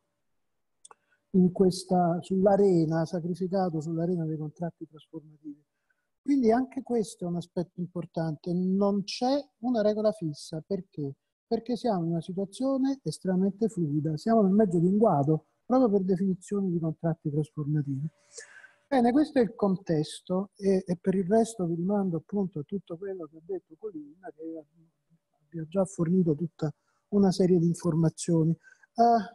In questa, sull'arena, sacrificato sull'arena dei contratti trasformativi. Quindi anche questo è un aspetto importante. Non c'è una regola fissa. Perché? Perché siamo in una situazione estremamente fluida. Siamo nel mezzo di un guado, proprio per definizione di contratti trasformativi. Bene, questo è il contesto e, e per il resto vi rimando appunto a tutto quello che ha detto Colin, che vi ha già fornito tutta una serie di informazioni. Uh,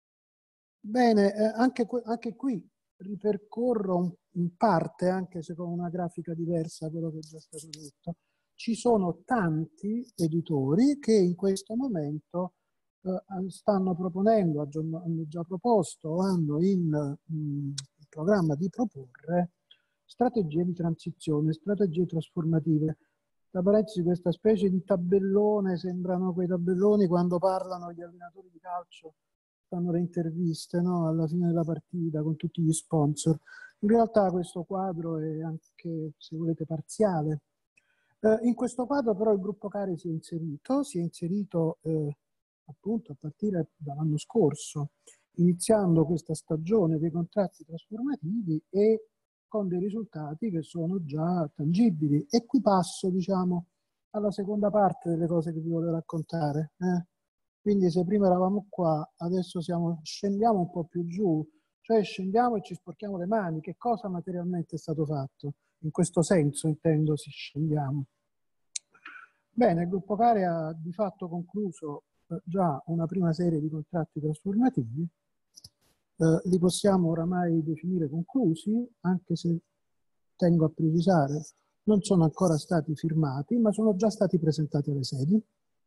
bene, eh, anche, anche qui ripercorro in parte, anche se con una grafica diversa, quello che è già stato detto. Ci sono tanti editori che in questo momento eh, stanno proponendo, hanno già proposto o hanno in mh, programma di proporre strategie di transizione, strategie trasformative. Tra parentesi, questa specie di tabellone, sembrano quei tabelloni quando parlano gli allenatori di calcio, fanno le interviste, no? Alla fine della partita con tutti gli sponsor. In realtà questo quadro è anche, se volete, parziale. Eh, in questo quadro però il gruppo Cari si è inserito, si è inserito eh, appunto a partire dall'anno scorso, iniziando questa stagione dei contratti trasformativi e con dei risultati che sono già tangibili. E qui passo, diciamo, alla seconda parte delle cose che vi voglio raccontare. Eh? Quindi se prima eravamo qua, adesso siamo, scendiamo un po' più giù, cioè scendiamo e ci sporchiamo le mani. Che cosa materialmente è stato fatto? In questo senso intendo si scendiamo. Bene, il gruppo Cari ha di fatto concluso eh, già una prima serie di contratti trasformativi. Eh, li possiamo oramai definire conclusi, anche se tengo a precisare, non sono ancora stati firmati, ma sono già stati presentati alle sedi.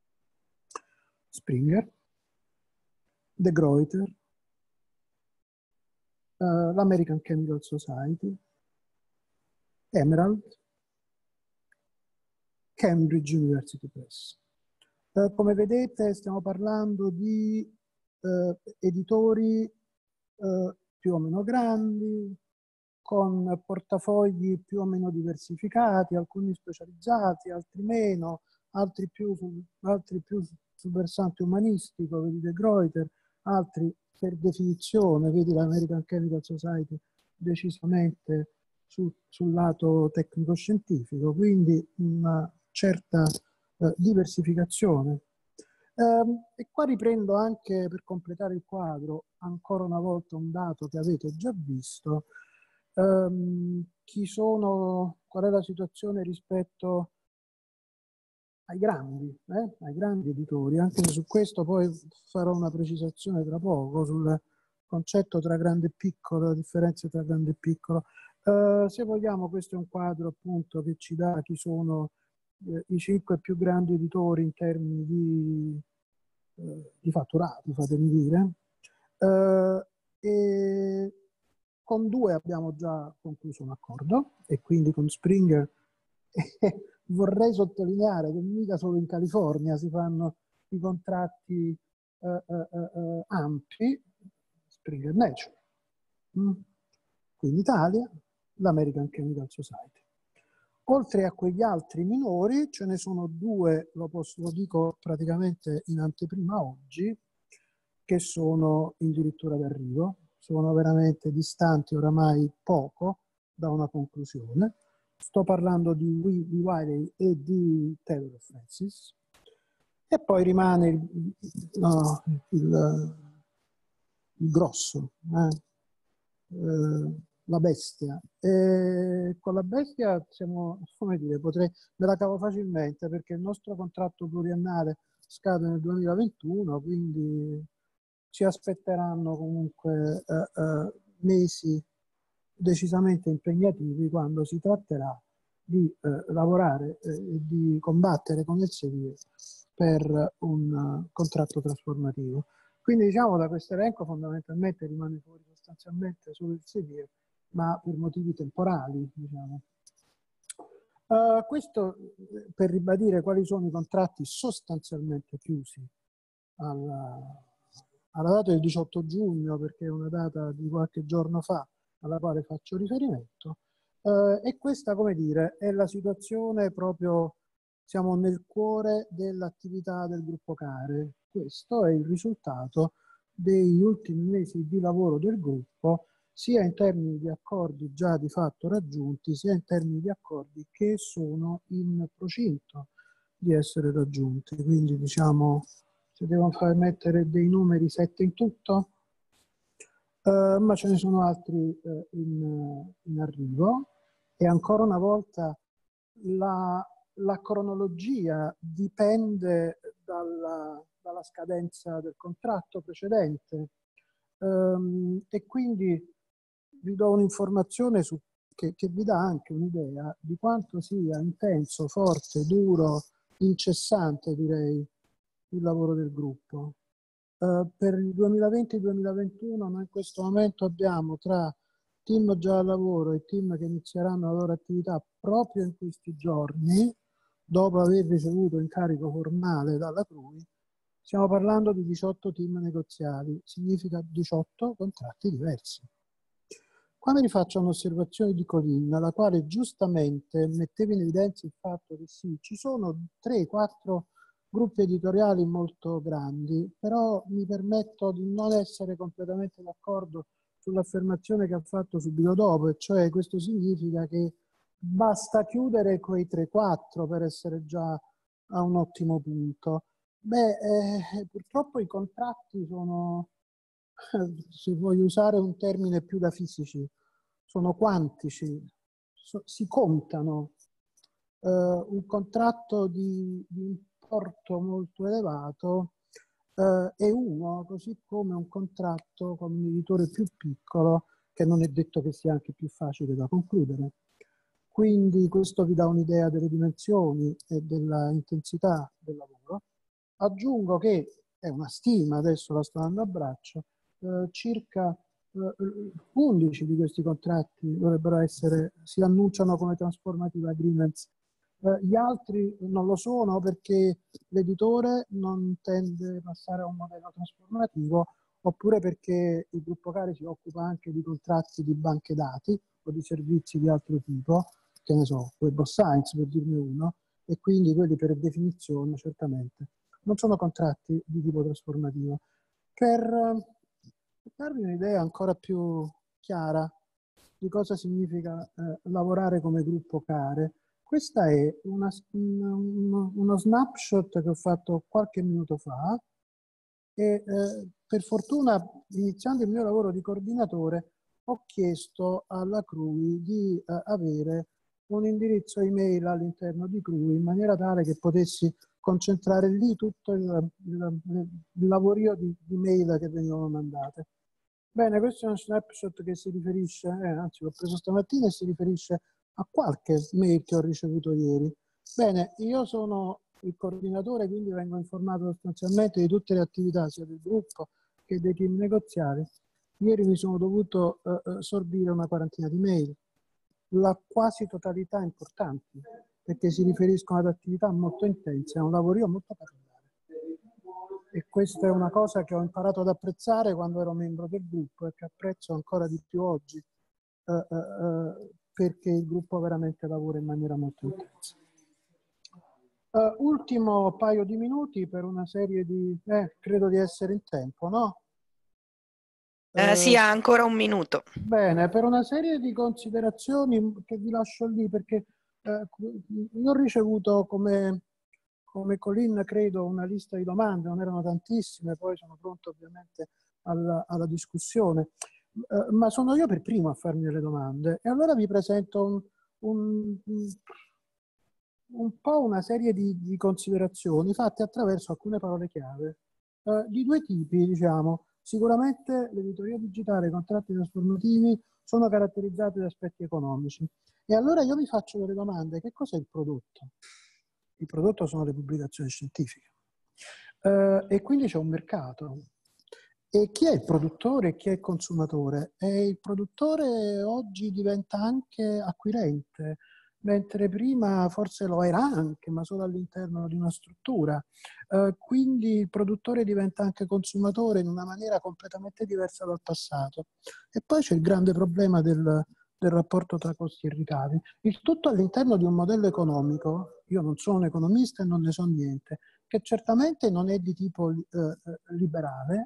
Springer, De Gruyter, eh, l'American Chemical Society, Emerald, Cambridge University Press. Eh, come vedete stiamo parlando di eh, editori eh, più o meno grandi, con portafogli più o meno diversificati, alcuni specializzati, altri meno, altri più sul, altri più sul versante umanistico, vedi De Gruyter, altri per definizione, vedi l'American Chemical Society, decisamente su, sul lato tecnico-scientifico, quindi una certa eh, diversificazione. Um, e qua riprendo anche per completare il quadro, ancora una volta un dato che avete già visto. Um, chi sono, qual è la situazione rispetto ai grandi, eh? ai grandi editori, anche se su questo poi farò una precisazione tra poco sul concetto tra grande e piccolo, la differenza tra grande e piccolo. Uh, se vogliamo, questo è un quadro appunto che ci dà chi sono eh, i cinque più grandi editori in termini di, eh, di fatturato, fatemi dire. Uh, e con due abbiamo già concluso un accordo e quindi con Springer eh, vorrei sottolineare che mica solo in California si fanno i contratti eh, eh, eh, ampi, Springer Nature, mm. qui in Italia l'American Chemical Society. Oltre a quegli altri minori ce ne sono due, lo, posso, lo dico praticamente in anteprima oggi, che sono addirittura d'arrivo, sono veramente distanti oramai poco da una conclusione. sto parlando di, di Wiley e di Taylor Francis, e poi rimane il, no, il, il grosso, eh? Eh, la bestia. E con la bestia siamo, come dire, potrei, me la cavo facilmente perché il nostro contratto pluriennale scade nel duemilaventuno, quindi ci aspetteranno comunque eh, eh, mesi decisamente impegnativi quando si tratterà di eh, lavorare e eh, di combattere con il Elsevier per un uh, contratto trasformativo. Quindi diciamo da questo elenco fondamentalmente rimane fuori sostanzialmente solo il Elsevier, ma per motivi temporali, diciamo. Uh, questo per ribadire quali sono i contratti sostanzialmente chiusi alla, alla data del diciotto giugno, perché è una data di qualche giorno fa alla quale faccio riferimento, uh, e questa, come dire, è la situazione proprio, siamo nel cuore dell'attività del gruppo Care. Questo è il risultato degli ultimi mesi di lavoro del gruppo, sia in termini di accordi già di fatto raggiunti, sia in termini di accordi che sono in procinto di essere raggiunti. Quindi diciamo, se devo far mettere dei numeri, sette in tutto, uh, ma ce ne sono altri uh, in, in arrivo, e ancora una volta la, la cronologia dipende dalla, dalla scadenza del contratto precedente, um, e quindi vi do un'informazione su, che, che vi dà anche un'idea di quanto sia intenso, forte, duro, incessante, direi, il lavoro del gruppo. Uh, per il duemilaventi duemilaventuno noi in questo momento abbiamo tra team già al lavoro e team che inizieranno la loro attività proprio in questi giorni, dopo aver ricevuto incarico formale dalla C R U I, stiamo parlando di diciotto team negoziali, significa diciotto contratti diversi. Qua mi rifaccio un'osservazione di Corinna, la quale giustamente metteva in evidenza il fatto che sì, ci sono tre quattro gruppi editoriali molto grandi, però mi permetto di non essere completamente d'accordo sull'affermazione che ha fatto subito dopo, e cioè questo significa che basta chiudere quei tre quattro per essere già a un ottimo punto. Beh, eh, purtroppo i contratti sono, se vuoi usare un termine più da fisici, sono quantici, so, si contano. Uh, un contratto di, di importo molto elevato uh, è uno, così come un contratto con un editore più piccolo, che non è detto che sia anche più facile da concludere. Quindi questo vi dà un'idea delle dimensioni e della intensità del lavoro. Aggiungo che è una stima, adesso la sto dando a braccio, eh, circa eh, undici di questi contratti dovrebbero essere, si annunciano come transformative agreements. Eh, gli altri non lo sono perché l'editore non intende passare a un modello trasformativo, oppure perché il gruppo Care si occupa anche di contratti di banche dati o di servizi di altro tipo, che ne so, Web of Science per dirne uno, e quindi quelli per definizione certamente non sono contratti di tipo trasformativo. Per, per darvi un'idea ancora più chiara di cosa significa eh, lavorare come gruppo Care, questa è una, un, uno snapshot che ho fatto qualche minuto fa, e eh, per fortuna, iniziando il mio lavoro di coordinatore, ho chiesto alla C R U I di eh, avere un indirizzo email all'interno di C R U I in maniera tale che potessi concentrare lì tutto il, il, il lavorio di, di mail che venivano mandate. Bene, questo è uno snapshot che si riferisce, eh, anzi l'ho preso stamattina, e si riferisce a qualche mail che ho ricevuto ieri. Bene, io sono il coordinatore, quindi vengo informato sostanzialmente di tutte le attività sia del gruppo che dei team negoziali. Ieri mi sono dovuto eh, sorbire una quarantina di mail, la quasi totalità importanti, perché si riferiscono ad attività molto intense, a un lavorio molto particolare. E questa è una cosa che ho imparato ad apprezzare quando ero membro del gruppo e che apprezzo ancora di più oggi, eh, eh, perché il gruppo veramente lavora in maniera molto intensa. Uh, ultimo paio di minuti per una serie di... Eh, credo di essere in tempo, no? Eh, sì, ha ancora un minuto. Bene, per una serie di considerazioni che vi lascio lì, perché eh, io ho ricevuto come, come Colin, credo, una lista di domande, non erano tantissime, poi sono pronto ovviamente alla, alla discussione, eh, ma sono io per primo a farmi delle domande e allora vi presento un, un, un po' una serie di, di considerazioni fatte attraverso alcune parole chiave, eh, di due tipi, diciamo. Sicuramente l'editoria digitale e i contratti trasformativi sono caratterizzati da aspetti economici. E allora io vi faccio delle domande. Che cos'è il prodotto? Il prodotto sono le pubblicazioni scientifiche. Eh, e quindi c'è un mercato. E chi è il produttore e chi è il consumatore? E il produttore oggi diventa anche acquirente, mentre prima forse lo era anche, ma solo all'interno di una struttura. Eh, quindi il produttore diventa anche consumatore in una maniera completamente diversa dal passato. E poi c'è il grande problema del, del rapporto tra costi e ricavi. Il tutto all'interno di un modello economico, io non sono un economista e non ne so niente, che certamente non è di tipo eh, liberale,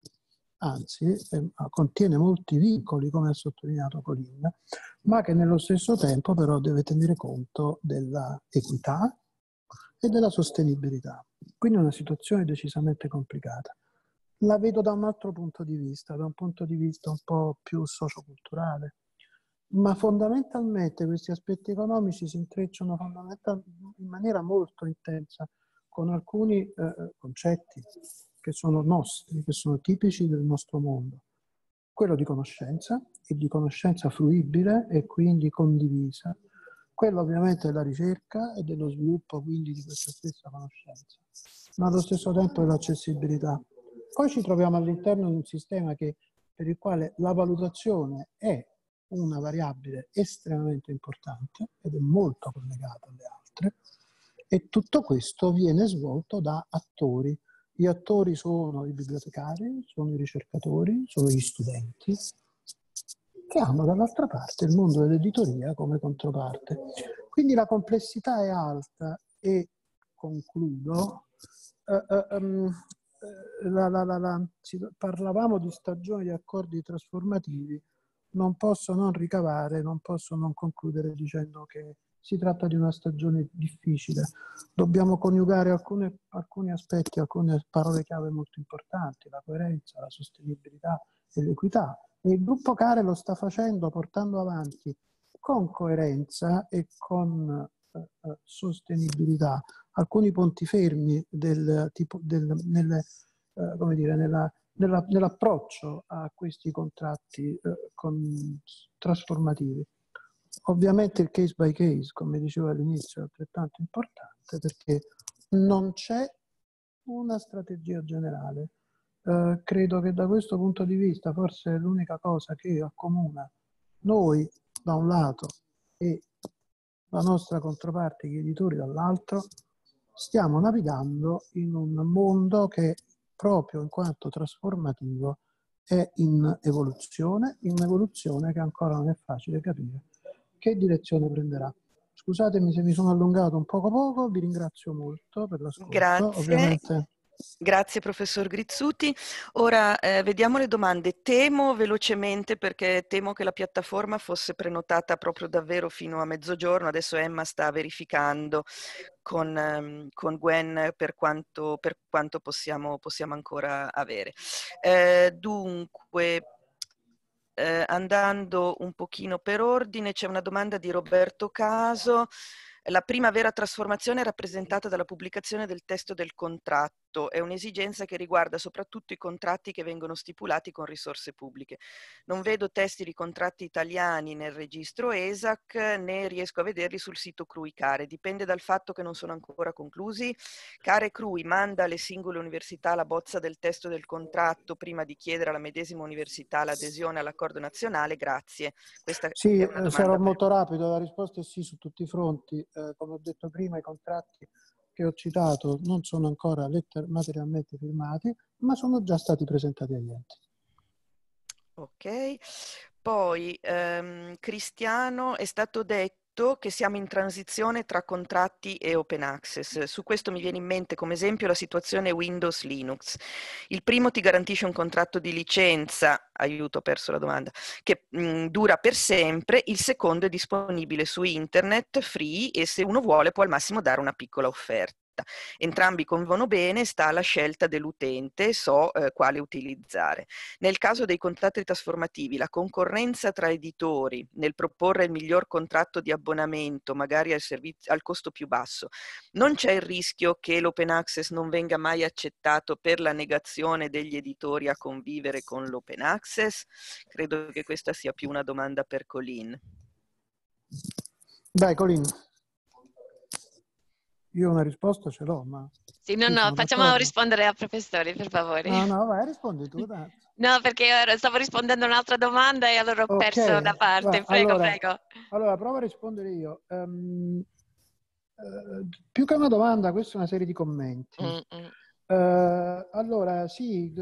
anzi eh, contiene molti vincoli, come ha sottolineato Colin, ma che nello stesso tempo però deve tenere conto dell'equità e della sostenibilità. Quindi è una situazione decisamente complicata. La vedo da un altro punto di vista, da un punto di vista un po' più socioculturale, ma fondamentalmente questi aspetti economici si intrecciano in maniera molto intensa con alcuni eh, concetti che sono nostri, che sono tipici del nostro mondo. Quello di conoscenza, e di conoscenza fruibile e quindi condivisa. Quello ovviamente della ricerca e dello sviluppo quindi di questa stessa conoscenza, ma allo stesso tempo dell'accessibilità. Poi ci troviamo all'interno di un sistema che, per il quale la valutazione è una variabile estremamente importante ed è molto collegata alle altre, e tutto questo viene svolto da attori. Gli attori sono i bibliotecari, sono i ricercatori, sono gli studenti, che hanno dall'altra parte il mondo dell'editoria come controparte. Quindi la complessità è alta e, concludo, eh, eh, um, la, la, la, la, parlavamo di stagioni di accordi trasformativi, non posso non ricavare, non posso non concludere dicendo che si tratta di una stagione difficile. Dobbiamo coniugare alcune, alcuni aspetti, alcune parole chiave molto importanti, la coerenza, la sostenibilità e l'equità. E il gruppo Care lo sta facendo portando avanti con coerenza e con eh, sostenibilità alcuni punti fermi del tipo del, nelle, eh, come dire, nella, nella, nell'approccio a questi contratti eh, con, trasformativi. Ovviamente il case by case, come dicevo all'inizio, è altrettanto importante perché non c'è una strategia generale. Eh, credo che da questo punto di vista forse l'unica cosa che accomuna noi da un lato e la nostra controparte, gli editori dall'altro, stiamo navigando in un mondo che proprio in quanto trasformativo è in evoluzione, in evoluzione che ancora non è facile capire che direzione prenderà. Scusatemi se mi sono allungato un poco poco, vi ringrazio molto per l'ascolto. Grazie. Ovviamente. Grazie professor Grizzuti. Ora eh, vediamo le domande. Temo velocemente, perché temo che la piattaforma fosse prenotata proprio davvero fino a mezzogiorno. Adesso Emma sta verificando con, um, con Gwen per quanto, per quanto possiamo, possiamo ancora avere. Eh, dunque, eh, andando un pochino per ordine, c'è una domanda di Roberto Caso. La prima vera trasformazione è rappresentata dalla pubblicazione del testo del contratto. È un'esigenza che riguarda soprattutto i contratti che vengono stipulati con risorse pubbliche. Non vedo testi di contratti italiani nel registro E S A C, né riesco a vederli sul sito C R U I Care. Dipende dal fatto che non sono ancora conclusi. Care C R U I manda alle singole università la bozza del testo del contratto prima di chiedere alla medesima università l'adesione all'accordo nazionale? Grazie. Questa sì, è una sarò per... molto rapido, la risposta è sì su tutti i fronti. Eh, come ho detto prima, i contratti che ho citato non sono ancora materialmente firmati, ma sono già stati presentati agli enti. Ok, poi ehm, Cristiano, è stato detto detto che siamo in transizione tra contratti e open access. Su questo mi viene in mente come esempio la situazione Windows Linux. Il primo ti garantisce un contratto di licenza, aiuto, ho perso la domanda, che mh, dura per sempre, il secondo è disponibile su internet, free, e se uno vuole può al massimo dare una piccola offerta. Entrambi convivono bene, sta alla scelta dell'utente, so eh, quale utilizzare. Nel caso dei contratti trasformativi, la concorrenza tra editori nel proporre il miglior contratto di abbonamento, magari al, servizio, al costo più basso, non c'è il rischio che l'open access non venga mai accettato per la negazione degli editori a convivere con l'open access? Credo che questa sia più una domanda per Colin. Dai, Colin. Io una risposta ce l'ho, ma... Sì, no, no, facciamo rispondere al professore, per favore. No, no, vai, rispondi tu. Dai. No, perché ora stavo rispondendo a un'altra domanda e allora ho okay, perso la parte. Va, prego, allora, prego. Allora, provo a rispondere io. Um, uh, più che una domanda, questa è una serie di commenti. Mm-hmm. Uh, allora, sì,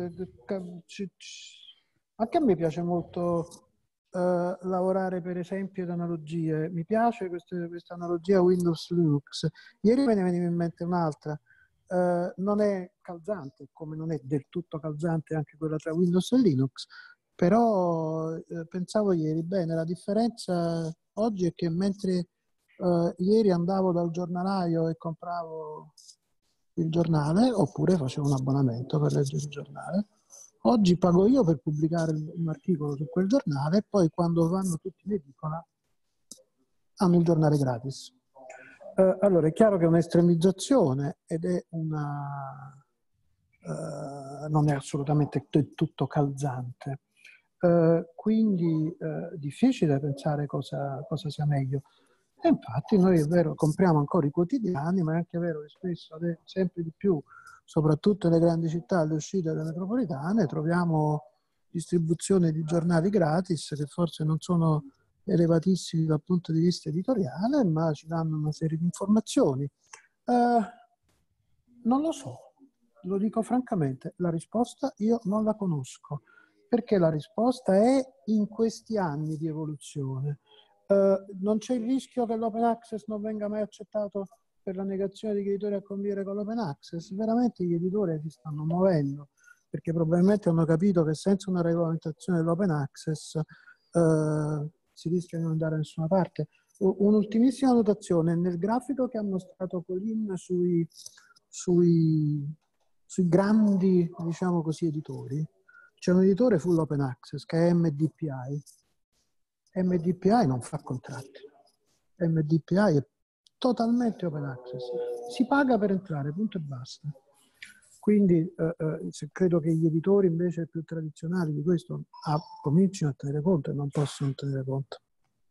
anche a me piace molto... Uh, lavorare per esempio ad analogie. Mi piace questa, questa analogia Windows Linux. Ieri me ne veniva in mente un'altra. Uh, non è calzante, come non è del tutto calzante anche quella tra Windows e Linux, però uh, pensavo ieri, bene, la differenza oggi è che mentre uh, ieri andavo dal giornalaio e compravo il giornale, oppure facevo un abbonamento per leggere il giornale, oggi pago io per pubblicare un articolo su quel giornale e poi quando vanno tutti in edicola hanno il giornale gratis. Uh, allora è chiaro che è un'estremizzazione ed è una... Uh, non è assolutamente tutto calzante. Uh, quindi è uh, difficile pensare cosa, cosa sia meglio. E infatti noi è vero, compriamo ancora i quotidiani, ma è anche vero che spesso, sempre di più, soprattutto nelle grandi città, alle uscite delle metropolitane, troviamo distribuzione di giornali gratis che forse non sono elevatissimi dal punto di vista editoriale, ma ci danno una serie di informazioni. Eh, non lo so, lo dico francamente, la risposta io non la conosco, perché la risposta è in questi anni di evoluzione. Eh, non c'è il rischio che l'open access non venga mai accettato per la negazione degli editori a convivere con l'open access? Veramente gli editori si stanno muovendo, perché probabilmente hanno capito che senza una regolamentazione dell'open access eh, si rischia di non andare da nessuna parte. Un'ultimissima notazione, nel grafico che ha mostrato Colin sui, sui, sui grandi, diciamo così, editori, c'è un editore full open access che è M D P I. M D P I non fa contratti. M D P I è totalmente open access, si paga per entrare, punto e basta. Quindi eh, eh, credo che gli editori invece più tradizionali di questo ah, comincino a tenere conto e non possono tenere conto.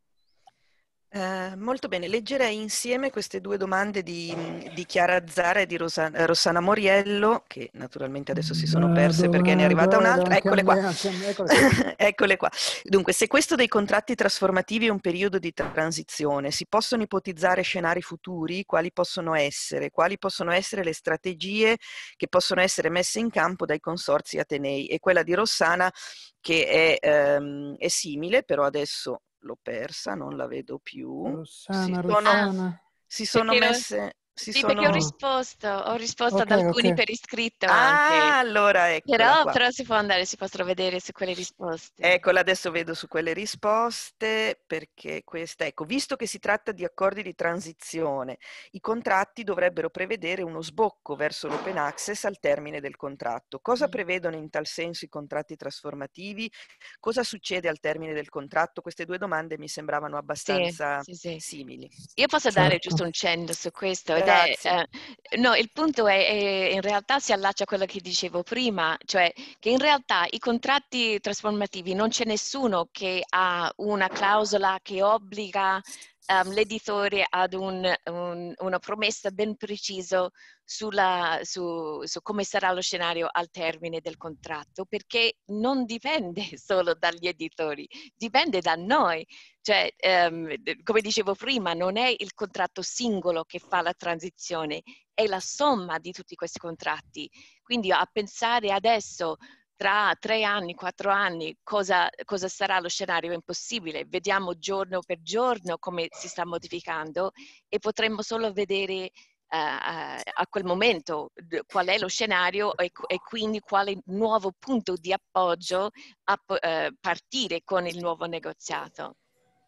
Eh, molto bene, leggerei insieme queste due domande di, di Chiara Zara e di Rosa, Rossana Moriello, che naturalmente adesso si sono perse vado, perché ne è arrivata un'altra. Eccole qua. Me, eccole qua. Eccole qua. Dunque, se questo dei contratti trasformativi è un periodo di transizione, si possono ipotizzare scenari futuri? Quali possono essere? Quali possono essere le strategie che possono essere messe in campo dai consorzi atenei? E quella di Rossana, che è, ehm, è simile, però adesso l'ho persa, non la vedo più. Rossana, si Rossana. sono, si sono messe... Si sì, sono... perché ho risposto, ho risposto okay, ad alcuni okay. per iscritto ah, anche. Ah, allora eccola però, qua. però si può andare, si possono vedere su quelle risposte. Eccola, adesso vedo su quelle risposte, perché questa, ecco, visto che si tratta di accordi di transizione, i contratti dovrebbero prevedere uno sbocco verso l'open access al termine del contratto. Cosa prevedono in tal senso i contratti trasformativi? Cosa succede al termine del contratto? Queste due domande mi sembravano abbastanza sì, sì, sì. simili. Io posso certo. dare giusto un cenno su questo. Ed è, eh, no, il punto è, è, in realtà si allaccia a quello che dicevo prima, cioè che in realtà i contratti trasformativi non c'è nessuno che ha una clausola che obbliga um, l'editore ad un, un, una promessa ben precisa sulla, su, su come sarà lo scenario al termine del contratto, perché non dipende solo dagli editori, dipende da noi. Cioè, um, come dicevo prima, non è il contratto singolo che fa la transizione, è la somma di tutti questi contratti. Quindi a pensare adesso tra tre anni, quattro anni, cosa, cosa sarà lo scenario? È impossibile. Vediamo giorno per giorno come si sta modificando e potremmo solo vedere uh, a quel momento qual è lo scenario e, e quindi quale nuovo punto di appoggio a uh, partire con il nuovo negoziato.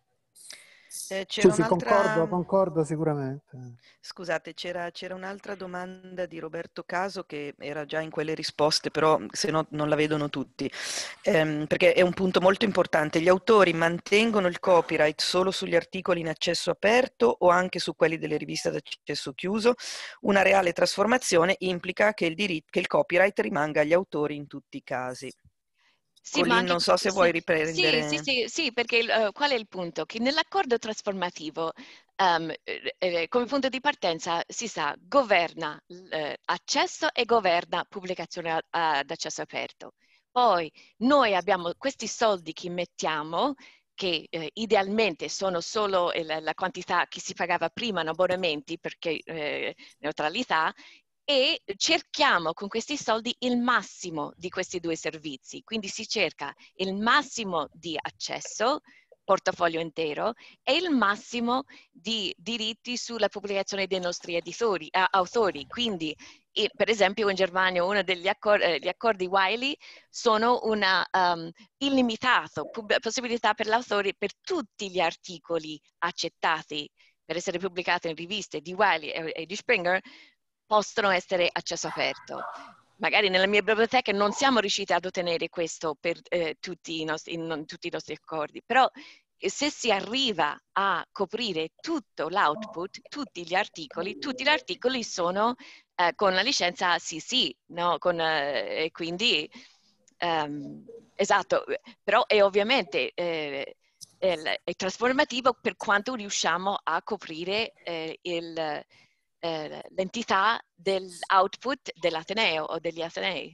Eh, Sì, c'era sì, concordo, un'altra... concordo sicuramente. Scusate, c'era c'era un'altra domanda di Roberto Caso che era già in quelle risposte, però se no non la vedono tutti, Ehm, perché è un punto molto importante. Gli autori mantengono il copyright solo sugli articoli in accesso aperto o anche su quelli delle riviste ad accesso chiuso? Una reale trasformazione implica che il diritto, che il copyright rimanga agli autori in tutti i casi. Sì, ma Colin, anche non so se sì, vuoi sì, sì, riprendere. sì, sì, perché il, uh, qual è il punto? Che nell'accordo trasformativo, um, eh, eh, come punto di partenza, si sa, governa eh, accesso e governa pubblicazione a- ad accesso aperto. Poi noi abbiamo questi soldi che mettiamo, che eh, idealmente sono solo il- la quantità che si pagava prima in abbonamenti, perché eh, neutralità, e cerchiamo con questi soldi il massimo di questi due servizi. Quindi si cerca il massimo di accesso, portafoglio intero, e il massimo di diritti sulla pubblicazione dei nostri editori, uh, autori. Quindi, e, per esempio, in Germania uno degli accor eh, gli accordi Wiley sono una um, illimitato possibilità per l'autore per tutti gli articoli accettati per essere pubblicati in riviste di Wiley e, e di Springer possono essere accesso aperto. Magari nella mia biblioteca non siamo riusciti ad ottenere questo per eh, tutti, i nostri, in, tutti i nostri accordi, però eh, se si arriva a coprire tutto l'output, tutti gli articoli, tutti gli articoli sono eh, con la licenza C C, no? Con, eh, e quindi, um, esatto, però è ovviamente eh, è, è trasformativo per quanto riusciamo a coprire eh, il Eh, l'entità dell'output dell'Ateneo o degli Atenei.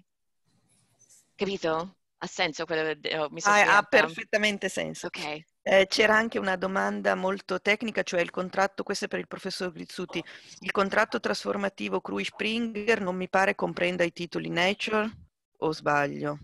Capito? Ha senso quello che oh, mi sono Ha, ha spiegata? perfettamente senso. Ok. Eh, c'era anche una domanda molto tecnica, cioè il contratto, questo è per il professor Grizzuti, il contratto trasformativo Crui Springer non mi pare comprenda i titoli Nature, o sbaglio?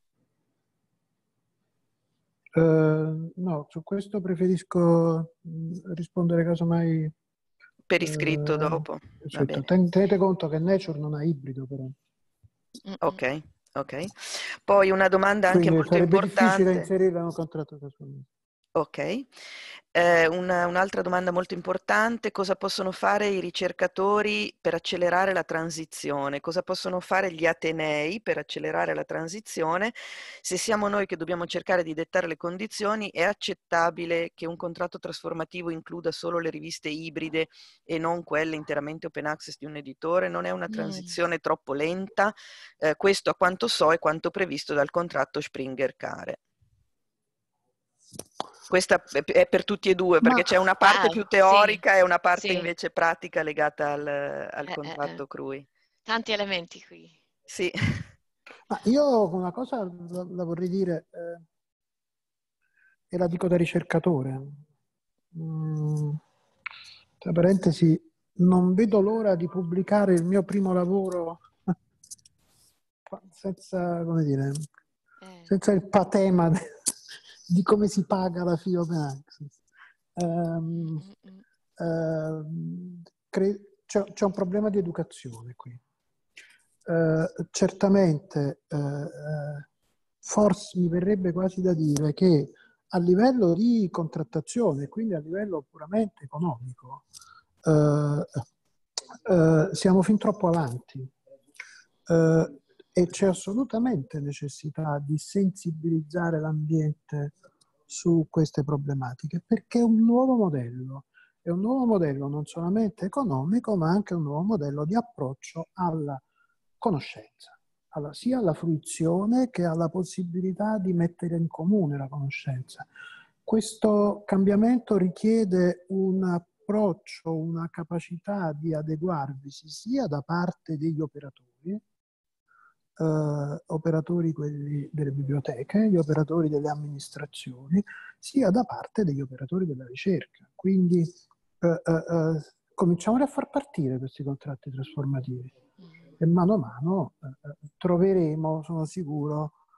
Uh, no, su questo preferisco mh, rispondere casomai Per iscritto uh, dopo, va scritto. bene. Ten tenete conto che Nature non ha ibrido però. Ok, ok. Poi una domanda anche Quindi molto sarebbe difficile importante. inserirla in un contratto trasformativo. Ok. Eh, una, un'altra domanda molto importante, cosa possono fare i ricercatori per accelerare la transizione? Cosa possono fare gli atenei per accelerare la transizione? Se siamo noi che dobbiamo cercare di dettare le condizioni, è accettabile che un contratto trasformativo includa solo le riviste ibride e non quelle interamente open access di un editore? Non è una transizione mm. troppo lenta? Eh, questo a quanto so è quanto previsto dal contratto Springer-Care. Questa è per tutti e due, perché c'è una parte wow, più teorica sì, e una parte sì. invece pratica legata al, al eh, contratto eh, Crui. Tanti elementi qui. Sì. Ma io una cosa la, la vorrei dire, eh, e la dico da ricercatore. Mm, tra parentesi, non vedo l'ora di pubblicare il mio primo lavoro senza, come dire, eh. senza il patema de, di come si paga la fee open access. Um, uh, c'è, c'è un problema di educazione qui. Uh, certamente uh, forse mi verrebbe quasi da dire che a livello di contrattazione, quindi a livello puramente economico, uh, siamo fin troppo avanti. E c'è assolutamente necessità di sensibilizzare l'ambiente su queste problematiche, perché è un nuovo modello, è un nuovo modello non solamente economico, ma anche un nuovo modello di approccio alla conoscenza, alla, sia alla fruizione che alla possibilità di mettere in comune la conoscenza. Questo cambiamento richiede un approccio, una capacità di adeguarvisi sia da parte degli operatori, Uh, operatori quelli delle biblioteche, gli operatori delle amministrazioni, sia da parte degli operatori della ricerca. Quindi uh, uh, uh, cominciamo a far partire questi contratti trasformativi e mano a mano uh, troveremo, sono sicuro,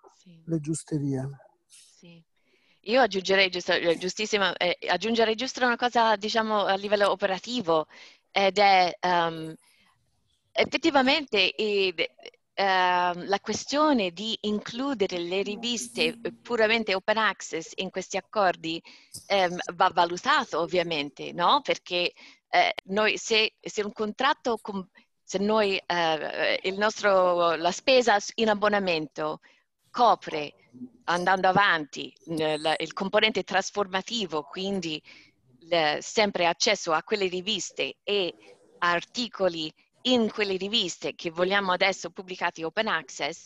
le giuste vie. Sì. Io aggiungerei, giusto, giustissima, eh, aggiungerei giusto una cosa, diciamo, a livello operativo, ed è um, effettivamente eh, Uh, la questione di includere le riviste puramente open access in questi accordi um, va valutato ovviamente, no? Perché uh, noi se, se un contratto, com, se noi uh, il nostro, la spesa in abbonamento copre andando avanti nel, il componente trasformativo, quindi le, sempre accesso a quelle riviste e articoli in quelle riviste che vogliamo adesso pubblicati open access,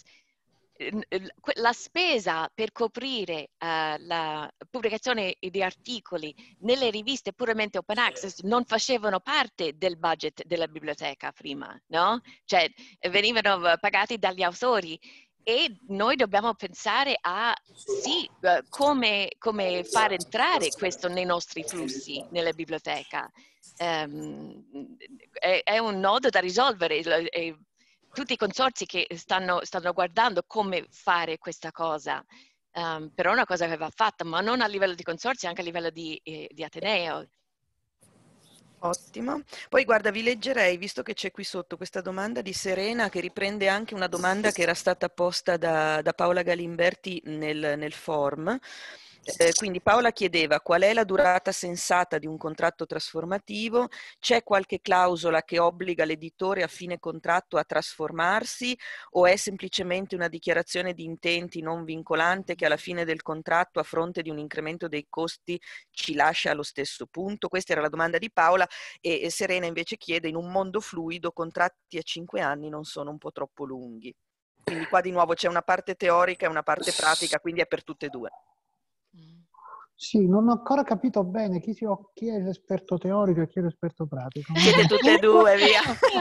la spesa per coprire uh, la pubblicazione di articoli nelle riviste puramente open access non facevano parte del budget della biblioteca prima, no? Cioè venivano pagati dagli autori. E noi dobbiamo pensare a sì, uh, come, come far entrare questo nei nostri flussi nella biblioteca. Um, è, è un nodo da risolvere. È, tutti i consorzi che stanno, stanno guardando come fare questa cosa, um, però è una cosa che va fatta, ma non a livello di consorzi, anche a livello di, eh, di Ateneo. Ottimo. Poi guarda, vi leggerei, visto che c'è qui sotto questa domanda di Serena, che riprende anche una domanda che era stata posta da, da Paola Galimberti nel, nel form. Eh, quindi Paola chiedeva qual è la durata sensata di un contratto trasformativo, c'è qualche clausola che obbliga l'editore a fine contratto a trasformarsi o è semplicemente una dichiarazione di intenti non vincolante che alla fine del contratto a fronte di un incremento dei costi ci lascia allo stesso punto? Questa era la domanda di Paola e, e Serena invece chiede in un mondo fluido contratti a cinque anni non sono un po' troppo lunghi? Quindi qua di nuovo c'è una parte teorica e una parte pratica, quindi è per tutte e due. Sì, non ho ancora capito bene chi, si, chi è l'esperto teorico e chi è l'esperto pratico. Siete tutte e due, via.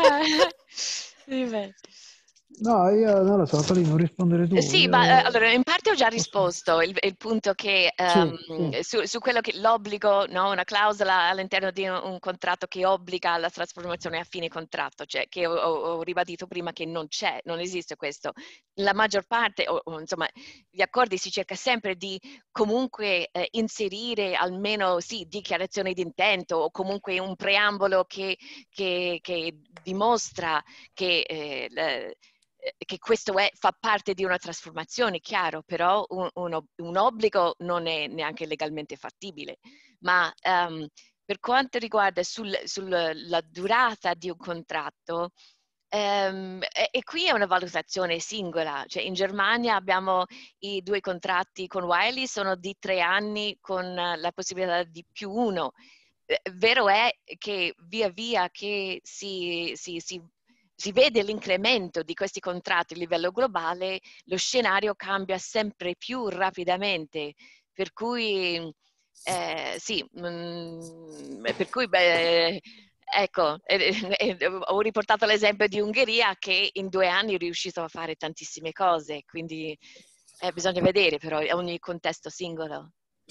No, io non lo so, Tony, non rispondere tu. Sì, io... ma eh, allora in parte ho già risposto il, il punto che um, sì, sì. Su, su quello che l'obbligo, no, una clausola all'interno di un, un contratto che obbliga la trasformazione a fine contratto, cioè che ho, ho ribadito prima che non c'è, non esiste questo. La maggior parte, o, o, insomma, gli accordi si cerca sempre di comunque eh, inserire almeno sì, dichiarazioni di intento o comunque un preambolo che, che, che dimostra che eh, le, che questo è, fa parte di una trasformazione, chiaro, però un, un, un obbligo non è neanche legalmente fattibile. Ma um, per quanto riguarda sul, sulla durata di un contratto, um, e, e qui è una valutazione singola. Cioè in Germania abbiamo i due contratti con Wiley, sono di tre anni con la possibilità di più uno. Eh, vero è che via via che si, si, si si vede l'incremento di questi contratti a livello globale, lo scenario cambia sempre più rapidamente, per cui eh, sì, mh, per cui beh, ecco, eh, eh, ho riportato l'esempio di Ungheria che in due anni è riuscito a fare tantissime cose, quindi eh, bisogna vedere però ogni contesto singolo.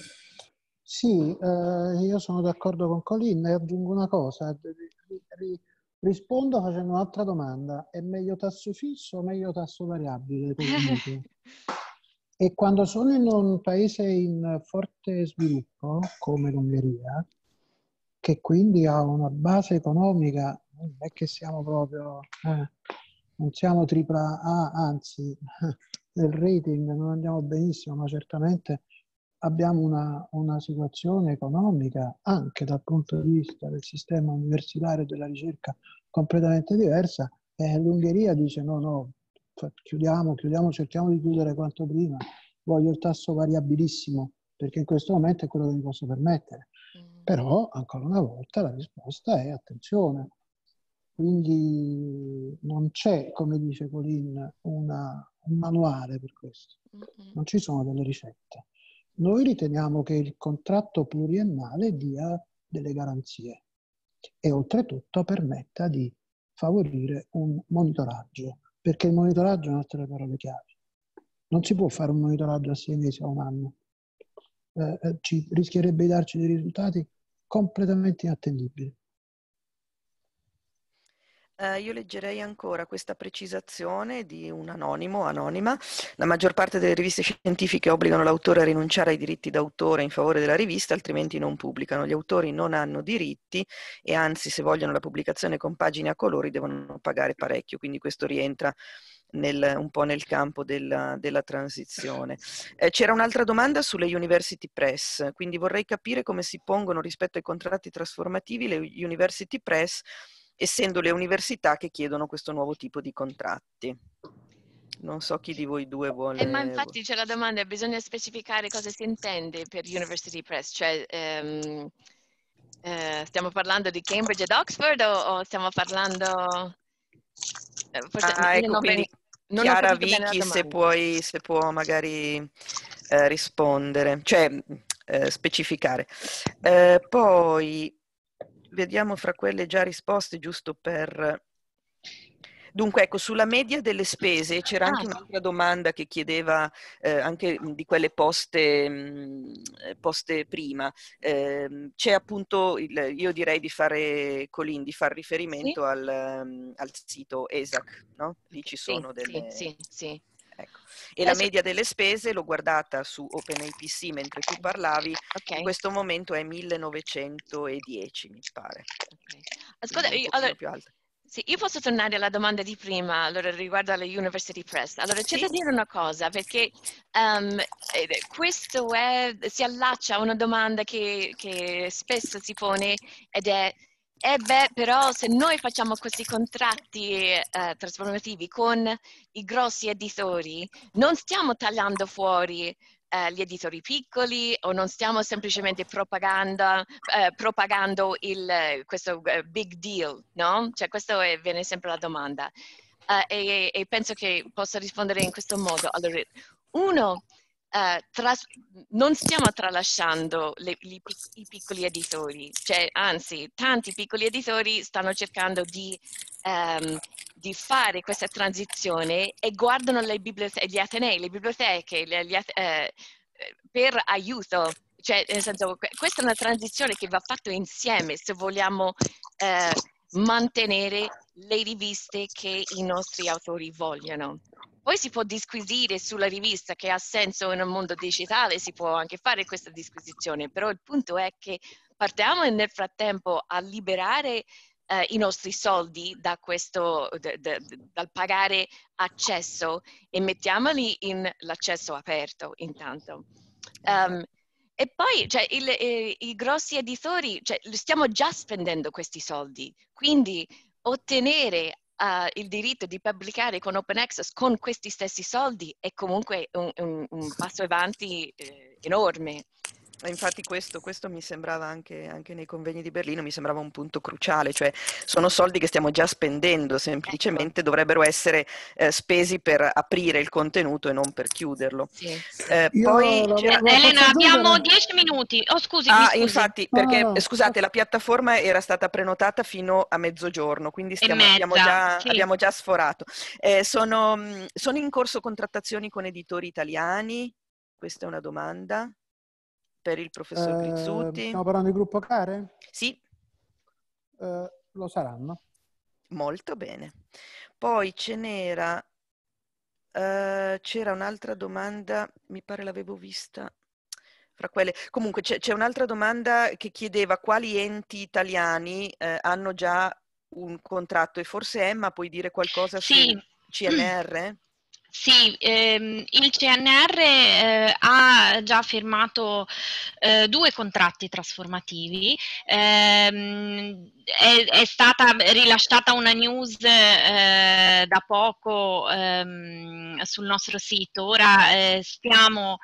Sì, eh, io sono d'accordo con Colin e aggiungo una cosa. Rispondo facendo un'altra domanda. È meglio tasso fisso o meglio tasso variabile per il mutuo? E quando sono in un paese in forte sviluppo, come l'Ungheria, che quindi ha una base economica, non è che siamo proprio, eh, non siamo tripla A, anzi, nel rating non andiamo benissimo, ma certamente abbiamo una, una situazione economica, anche dal punto di vista del sistema universitario e della ricerca, completamente diversa, e l'Ungheria dice no, no, chiudiamo, chiudiamo, cerchiamo di chiudere quanto prima, voglio il tasso variabilissimo, perché in questo momento è quello che mi posso permettere. Mm. Però, ancora una volta, la risposta è attenzione. Quindi non c'è, come dice Colin, una, un manuale per questo. Mm-hmm. Non ci sono delle ricette. Noi riteniamo che il contratto pluriennale dia delle garanzie e oltretutto permetta di favorire un monitoraggio, perché il monitoraggio è un'altra delle parole chiave. Non si può fare un monitoraggio a sei mesi o a un anno. Eh, ci rischierebbe di darci dei risultati completamente inattendibili. Uh, io leggerei ancora questa precisazione di un anonimo, anonima. La maggior parte delle riviste scientifiche obbligano l'autore a rinunciare ai diritti d'autore in favore della rivista, altrimenti non pubblicano. Gli autori non hanno diritti e anzi, se vogliono la pubblicazione con pagine a colori, devono pagare parecchio. Quindi questo rientra nel, un po' nel campo della, della transizione. Eh, c'era un'altra domanda sulle University Press, quindi vorrei capire come si pongono rispetto ai contratti trasformativi le University Press, essendo le università che chiedono questo nuovo tipo di contratti. Non so chi di voi due vuole... Eh, ma infatti c'è la domanda, bisogna specificare cosa si intende per University Press, cioè ehm, eh, stiamo parlando di Cambridge ed Oxford o, o stiamo parlando... Eh, forse ah, ecco, non quindi ben, non ho Chiara capito bene la Vicky, se domanda. puoi, se può magari eh, rispondere, cioè eh, specificare. Eh, poi... Vediamo fra quelle già risposte, giusto per... Dunque, ecco, sulla media delle spese c'era anche Ah. un'altra domanda che chiedeva eh, anche di quelle poste, mh, poste prima. Eh, c'è appunto, il, io direi di fare, Colin, di far riferimento Sì? al, um, al sito E S A C, no? Lì ci Sì, sono delle... sì, sì, sì. Ecco. E la Adesso... media delle spese, l'ho guardata su OpenAPC mentre tu parlavi, okay. in questo momento è millenovecentodieci, mi pare. Okay. Ascolta, un io, pochino allora, più alta. sì, io posso tornare alla domanda di prima, allora riguardo alle University Press. Allora c'è Sì? da dire una cosa, perché um, questo è, si allaccia a una domanda che, che spesso si pone ed è Eh beh, però se noi facciamo questi contratti eh, trasformativi con i grossi editori, non stiamo tagliando fuori eh, gli editori piccoli o non stiamo semplicemente propaganda, eh, propagando il, questo eh, big deal, no? Cioè questo è, viene sempre la domanda. Uh, e, e penso che possa rispondere in questo modo. Allora, uno, Uh, tras- non stiamo tralasciando le, li, i piccoli editori, cioè anzi tanti piccoli editori stanno cercando di, um, di fare questa transizione e guardano le biblioteche, gli atenei, le biblioteche le, gli, uh, per aiuto, cioè nel senso questa è una transizione che va fatta insieme se vogliamo uh, mantenere le riviste che i nostri autori vogliono. Poi si può disquisire sulla rivista che ha senso in un mondo digitale, si può anche fare questa disquisizione, però il punto è che partiamo nel frattempo a liberare eh, i nostri soldi da questo, d- d- d- dal pagare accesso e mettiamoli in l'accesso aperto intanto. Um, e poi cioè, il, eh, i grossi editori, cioè, stiamo già spendendo questi soldi, quindi ottenere Uh, il diritto di pubblicare con Open Access con questi stessi soldi è comunque un, un, un passo avanti eh, enorme. Infatti questo, questo mi sembrava anche, anche nei convegni di Berlino, mi sembrava un punto cruciale, cioè sono soldi che stiamo già spendendo, semplicemente ecco. dovrebbero essere eh, spesi per aprire il contenuto e non per chiuderlo. Sì. Eh, poi la, c'era... la Elena, abbiamo aggiungere? dieci minuti. Oh, scusi, Ah, mi scusi. infatti, No, perché no, no. scusate, la piattaforma era stata prenotata fino a mezzogiorno, quindi E stiamo, abbiamo, mezza, già, sì. abbiamo già sforato. Eh, sono, sono in corso contrattazioni con editori italiani? Questa è una domanda per il professor Eh, Grizzuti. stiamo parlando di gruppo Care? Sì. Eh, lo saranno. Molto bene. Poi ce n'era, uh, c'era un'altra domanda, mi pare l'avevo vista fra quelle. Comunque c'è, c'è un'altra domanda che chiedeva quali enti italiani eh, hanno già un contratto, e forse Emma puoi dire qualcosa Sì. sul C N R? Sì, ehm, il C N R eh, ha già firmato eh, due contratti trasformativi. Ehm, è, è stata rilasciata una news eh, da poco ehm, sul nostro sito. Ora eh, stiamo,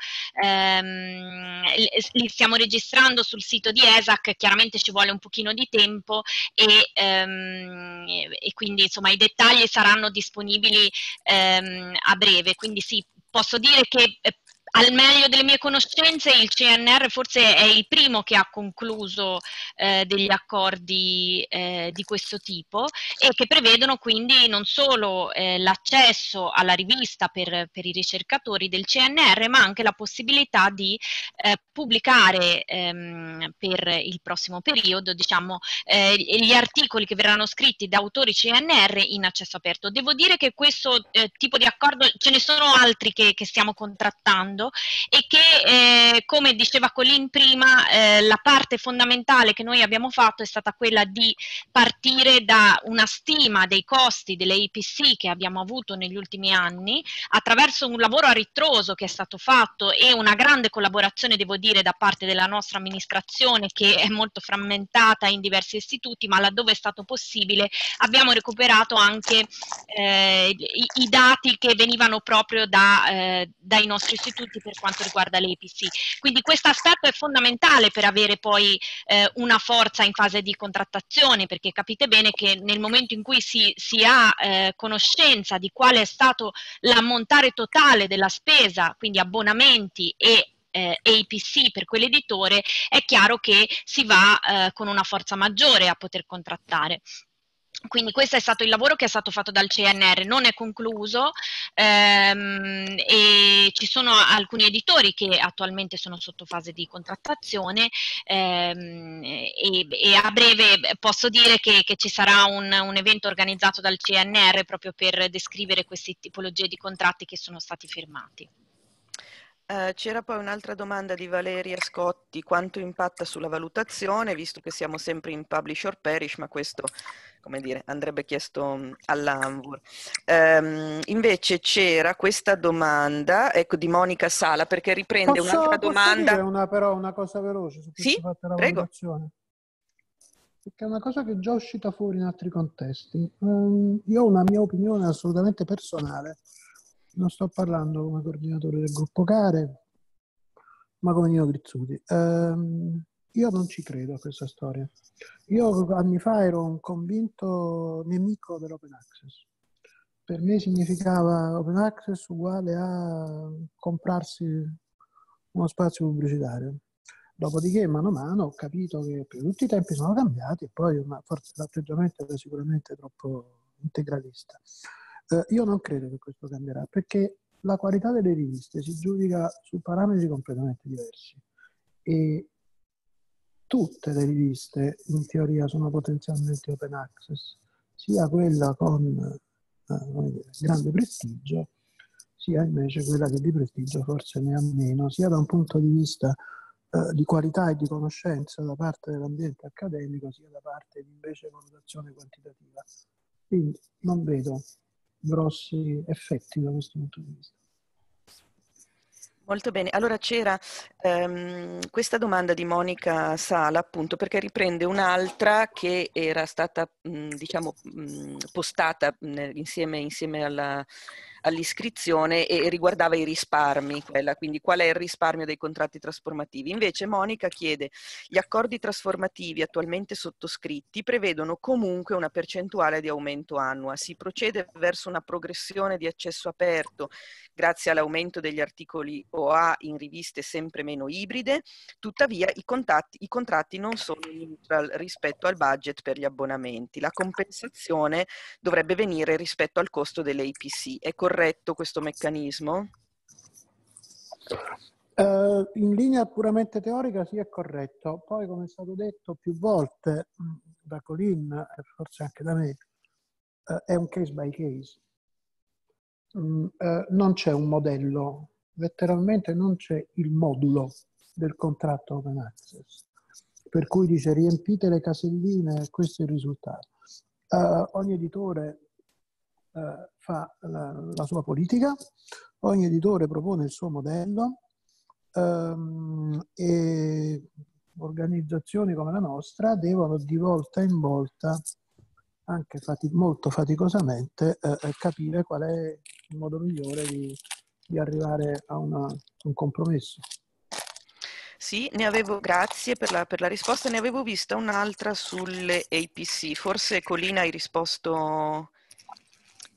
ehm, li stiamo registrando sul sito di E S A C, chiaramente ci vuole un pochino di tempo e, ehm, e quindi insomma i dettagli saranno disponibili ehm, a breve, quindi sì, posso dire che eh, al meglio delle mie conoscenze il C N R forse è il primo che ha concluso eh, degli accordi eh, di questo tipo e che prevedono quindi non solo eh, l'accesso alla rivista per, per i ricercatori del C N R, ma anche la possibilità di eh, pubblicare ehm, per il prossimo periodo, diciamo, eh, gli articoli che verranno scritti da autori C N R in accesso aperto. Devo dire che questo eh, tipo di accordo, ce ne sono altri che, che stiamo contrattando e che, eh, come diceva Colin prima, eh, la parte fondamentale che noi abbiamo fatto è stata quella di partire da una stima dei costi delle I P C che abbiamo avuto negli ultimi anni, attraverso un lavoro a ritroso che è stato fatto e una grande collaborazione, devo dire, da parte della nostra amministrazione, che è molto frammentata in diversi istituti, ma laddove è stato possibile abbiamo recuperato anche eh, i, i dati che venivano proprio da, eh, dai nostri istituti per quanto riguarda le I P C. Quindi questo aspetto è fondamentale per avere poi eh, una forza in fase di contrattazione, perché capite bene che nel momento in cui si, si ha eh, conoscenza di quale è stato l'ammontare totale della spesa, quindi abbonamenti e Eh, A P C per quell'editore, è chiaro che si va eh, con una forza maggiore a poter contrattare. Quindi questo è stato il lavoro che è stato fatto dal C N R, non è concluso ehm, e ci sono alcuni editori che attualmente sono sotto fase di contrattazione ehm, e, e a breve posso dire che, che ci sarà un, un evento organizzato dal C N R proprio per descrivere queste tipologie di contratti che sono stati firmati. Uh, c'era poi un'altra domanda di Valeria Scotti: quanto impatta sulla valutazione, visto che siamo sempre in publish or perish, ma questo, come dire, andrebbe chiesto um, all'Anvur. Um, invece c'era questa domanda, ecco, di Monica Sala, perché riprende posso, un'altra posso domanda. Dire una, però una cosa veloce su questo Sì? fatto della Prego. valutazione? Perché è una cosa che è già uscita fuori in altri contesti. Um, io ho una mia opinione assolutamente personale. Non sto parlando come coordinatore del gruppo Care, ma come Nino Grizzuti. Um, io non ci credo a questa storia. Io anni fa ero un convinto nemico dell'open access. Per me significava open access uguale a comprarsi uno spazio pubblicitario. Dopodiché, mano a mano, ho capito che tutti i tempi sono cambiati e poi una, forse l'atteggiamento era sicuramente troppo integralista. Eh, io non credo che questo cambierà, perché la qualità delle riviste si giudica su parametri completamente diversi e tutte le riviste in teoria sono potenzialmente open access, sia quella con eh, come dire, grande prestigio, sia invece quella che di prestigio forse ne ha meno, sia da un punto di vista eh, di qualità e di conoscenza da parte dell'ambiente accademico, sia da parte di invece valutazione quantitativa. Quindi non vedo grossi effetti da questo punto di vista. Molto bene, allora c'era ehm, questa domanda di Monica Sala, appunto, perché riprende un'altra che era stata mh, diciamo mh, postata mh, insieme, insieme alla, all'iscrizione e riguardava i risparmi, quella, quindi qual è il risparmio dei contratti trasformativi. Invece Monica chiede: gli accordi trasformativi attualmente sottoscritti prevedono comunque una percentuale di aumento annua, si procede verso una progressione di accesso aperto grazie all'aumento degli articoli O A in riviste sempre meno ibride, tuttavia i, contatti, i contratti non sono neutral rispetto al budget per gli abbonamenti. La compensazione dovrebbe venire rispetto al costo delle I P C. È corretto questo meccanismo? Uh, in linea puramente teorica sì, è corretto. Poi, come è stato detto più volte mh, da Colin e forse anche da me, uh, è un case by case. Mm, uh, non c'è un modello, letteralmente non c'è il modulo del contratto open access, per cui dice riempite le caselline e questo è il risultato. Uh, ogni editore uh, fa la, la sua politica, ogni editore propone il suo modello um, e organizzazioni come la nostra devono di volta in volta, anche fati, molto faticosamente, eh, capire qual è il modo migliore di, di arrivare a una, un compromesso. Sì, ne avevo, grazie per la, per la risposta, ne avevo vista un'altra sulle A P C, forse Colina hai risposto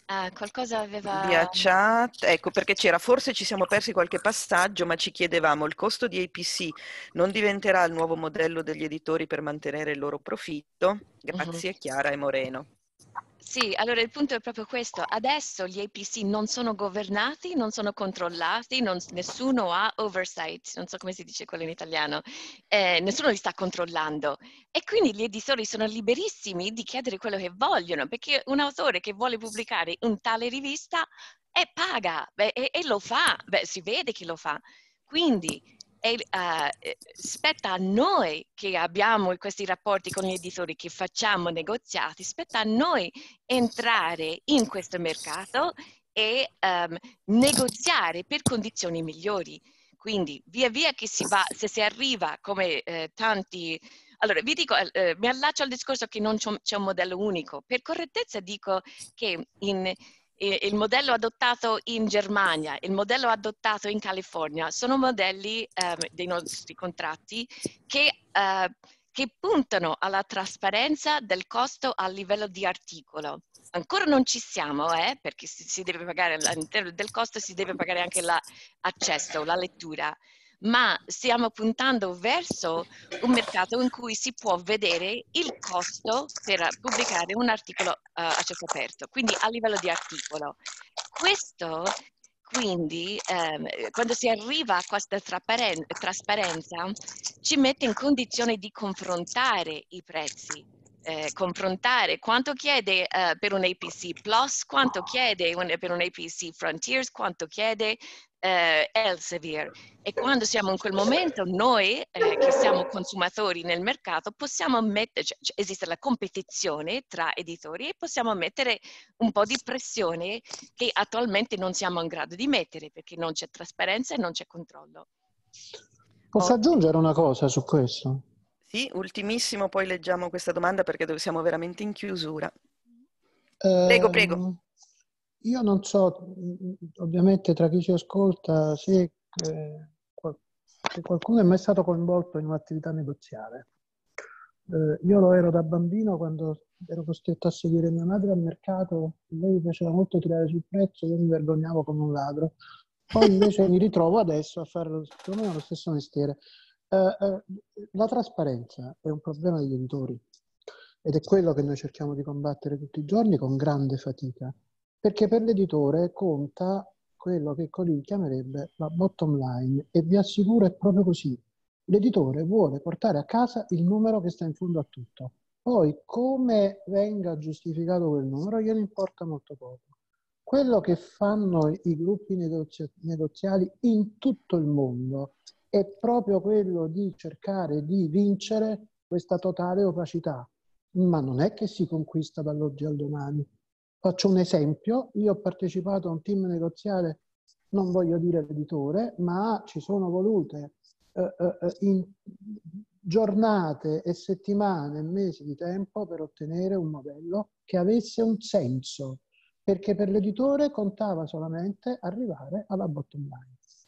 Ah, qualcosa aveva... Via chat, ecco perché c'era, forse ci siamo persi qualche passaggio, ma ci chiedevamo il costo di A P C non diventerà il nuovo modello degli editori per mantenere il loro profitto? Grazie Mhm. Chiara e Moreno. Sì, allora il punto è proprio questo. Adesso gli A P C non sono governati, non sono controllati, non- nessuno ha oversight, non so come si dice quello in italiano, eh, nessuno li sta controllando. E quindi gli editori sono liberissimi di chiedere quello che vogliono, perché un autore che vuole pubblicare in tale rivista è paga beh, e, e lo fa, beh, si vede che lo fa. Quindi e, eh, spetta a noi che abbiamo questi rapporti con gli editori, che facciamo negoziati, spetta a noi entrare in questo mercato e um, negoziare per condizioni migliori. Quindi via via che si va, se si arriva come eh, tanti... Allora, vi dico, eh, mi allaccio al discorso che non c'è un modello unico. Per correttezza dico che in il modello adottato in Germania, il modello adottato in California, sono modelli um, dei nostri contratti che, uh, che puntano alla trasparenza del costo a livello di articolo. Ancora non ci siamo, eh, perché si, si deve pagare all'interno del costo, si deve pagare anche l'accesso, la lettura, ma stiamo puntando verso un mercato in cui si può vedere il costo per pubblicare un articolo uh, a cielo aperto, quindi a livello di articolo. Questo, quindi, ehm, quando si arriva a questa trasparenza, ci mette in condizione di confrontare i prezzi. Eh, confrontare quanto chiede uh, per un A P C Plus, quanto chiede un, per un A P C Frontiers, quanto chiede uh, Elsevier. E quando siamo in quel momento, noi eh, che siamo consumatori nel mercato, possiamo mettere, cioè, esiste la competizione tra editori e possiamo mettere un po' di pressione che attualmente non siamo in grado di mettere perché non c'è trasparenza e non c'è controllo. Posso Oh. aggiungere una cosa su questo? Sì, ultimissimo, poi leggiamo questa domanda perché siamo veramente in chiusura. Eh, Prego, prego. Io non so, ovviamente tra chi ci ascolta, se, eh, se qualcuno è mai stato coinvolto in un'attività negoziale. Eh, io lo ero da bambino quando ero costretto a seguire mia madre al mercato, lei piaceva molto tirare sul prezzo, io mi vergognavo come un ladro. Poi invece mi ritrovo adesso a fare lo, più o meno lo stesso mestiere. Eh, eh, la trasparenza è un problema degli editori ed è quello che noi cerchiamo di combattere tutti i giorni con grande fatica, perché per l'editore conta quello che Colin chiamerebbe la bottom line e vi assicuro è proprio così. L'editore vuole portare a casa il numero che sta in fondo a tutto. Poi come venga giustificato quel numero gliene importa molto poco. Quello che fanno i gruppi negozia- negoziali in tutto il mondo è proprio quello di cercare di vincere questa totale opacità, ma non è che si conquista dall'oggi al domani. Faccio un esempio, io ho partecipato a un team negoziale, non voglio dire l'editore, ma ci sono volute eh, eh, in giornate e settimane e mesi di tempo per ottenere un modello che avesse un senso, perché per l'editore contava solamente arrivare alla bottom line.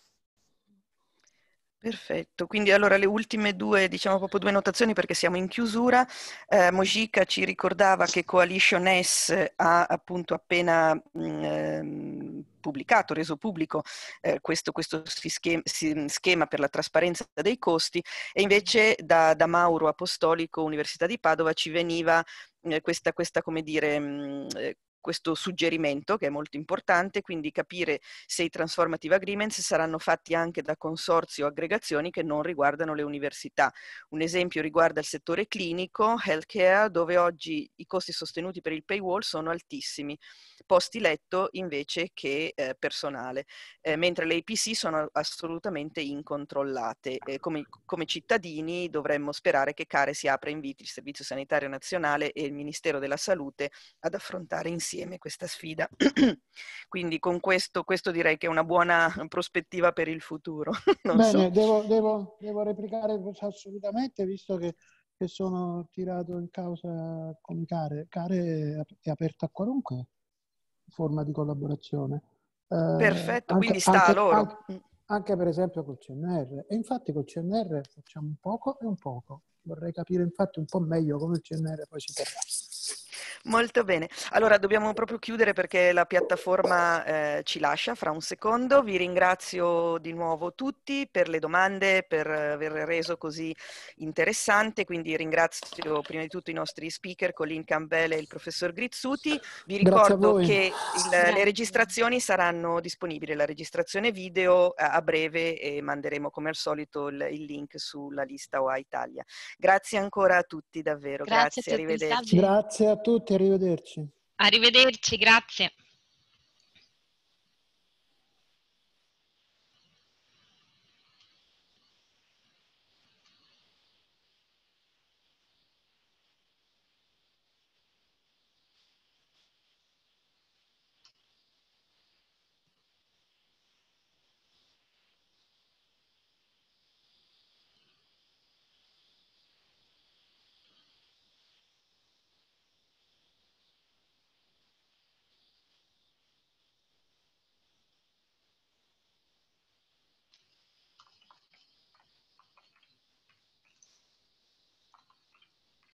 Perfetto, quindi allora le ultime due, diciamo proprio due notazioni perché siamo in chiusura. Eh, Mojica ci ricordava che Coalition S ha appunto appena mh, ehm, pubblicato, reso pubblico eh, questo, questo schema, schema per la trasparenza dei costi e invece da, da Mauro Apostolico, Università di Padova, ci veniva eh, questa, questa, come dire, mh, eh, questo suggerimento che è molto importante, quindi capire se i transformative agreements saranno fatti anche da consorzi o aggregazioni che non riguardano le università. Un esempio riguarda il settore clinico, healthcare, dove oggi i costi sostenuti per il paywall sono altissimi, posti letto invece che eh, personale, eh, mentre le A P C sono assolutamente incontrollate. Eh, come, come cittadini dovremmo sperare che CARE si apra e inviti il Servizio Sanitario Nazionale e il Ministero della Salute ad affrontare insieme questa sfida. Quindi con questo, questo direi che è una buona prospettiva per il futuro. Non Bene, so. devo, devo, devo replicare assolutamente, visto che, che sono tirato in causa con CARE. CARE è aperta a qualunque forma di collaborazione. Eh, Perfetto, anche, quindi sta anche, a loro. anche, anche per esempio col C N R. E infatti col C N R facciamo un poco e un poco. Vorrei capire infatti un po' meglio come il C N R poi si terrà. Molto bene, allora dobbiamo proprio chiudere perché la piattaforma eh, ci lascia fra un secondo. Vi ringrazio di nuovo tutti per le domande, per aver reso così interessante, quindi ringrazio prima di tutto i nostri speaker Colleen Campbell e il professor Grizzuti. Vi ricordo che il, le registrazioni saranno disponibili, la registrazione video a, a breve, e manderemo come al solito il, il link sulla lista O A Italia. Grazie ancora a tutti davvero, grazie, grazie a tutti, arrivederci. Grazie a tutti, arrivederci. Arrivederci, grazie.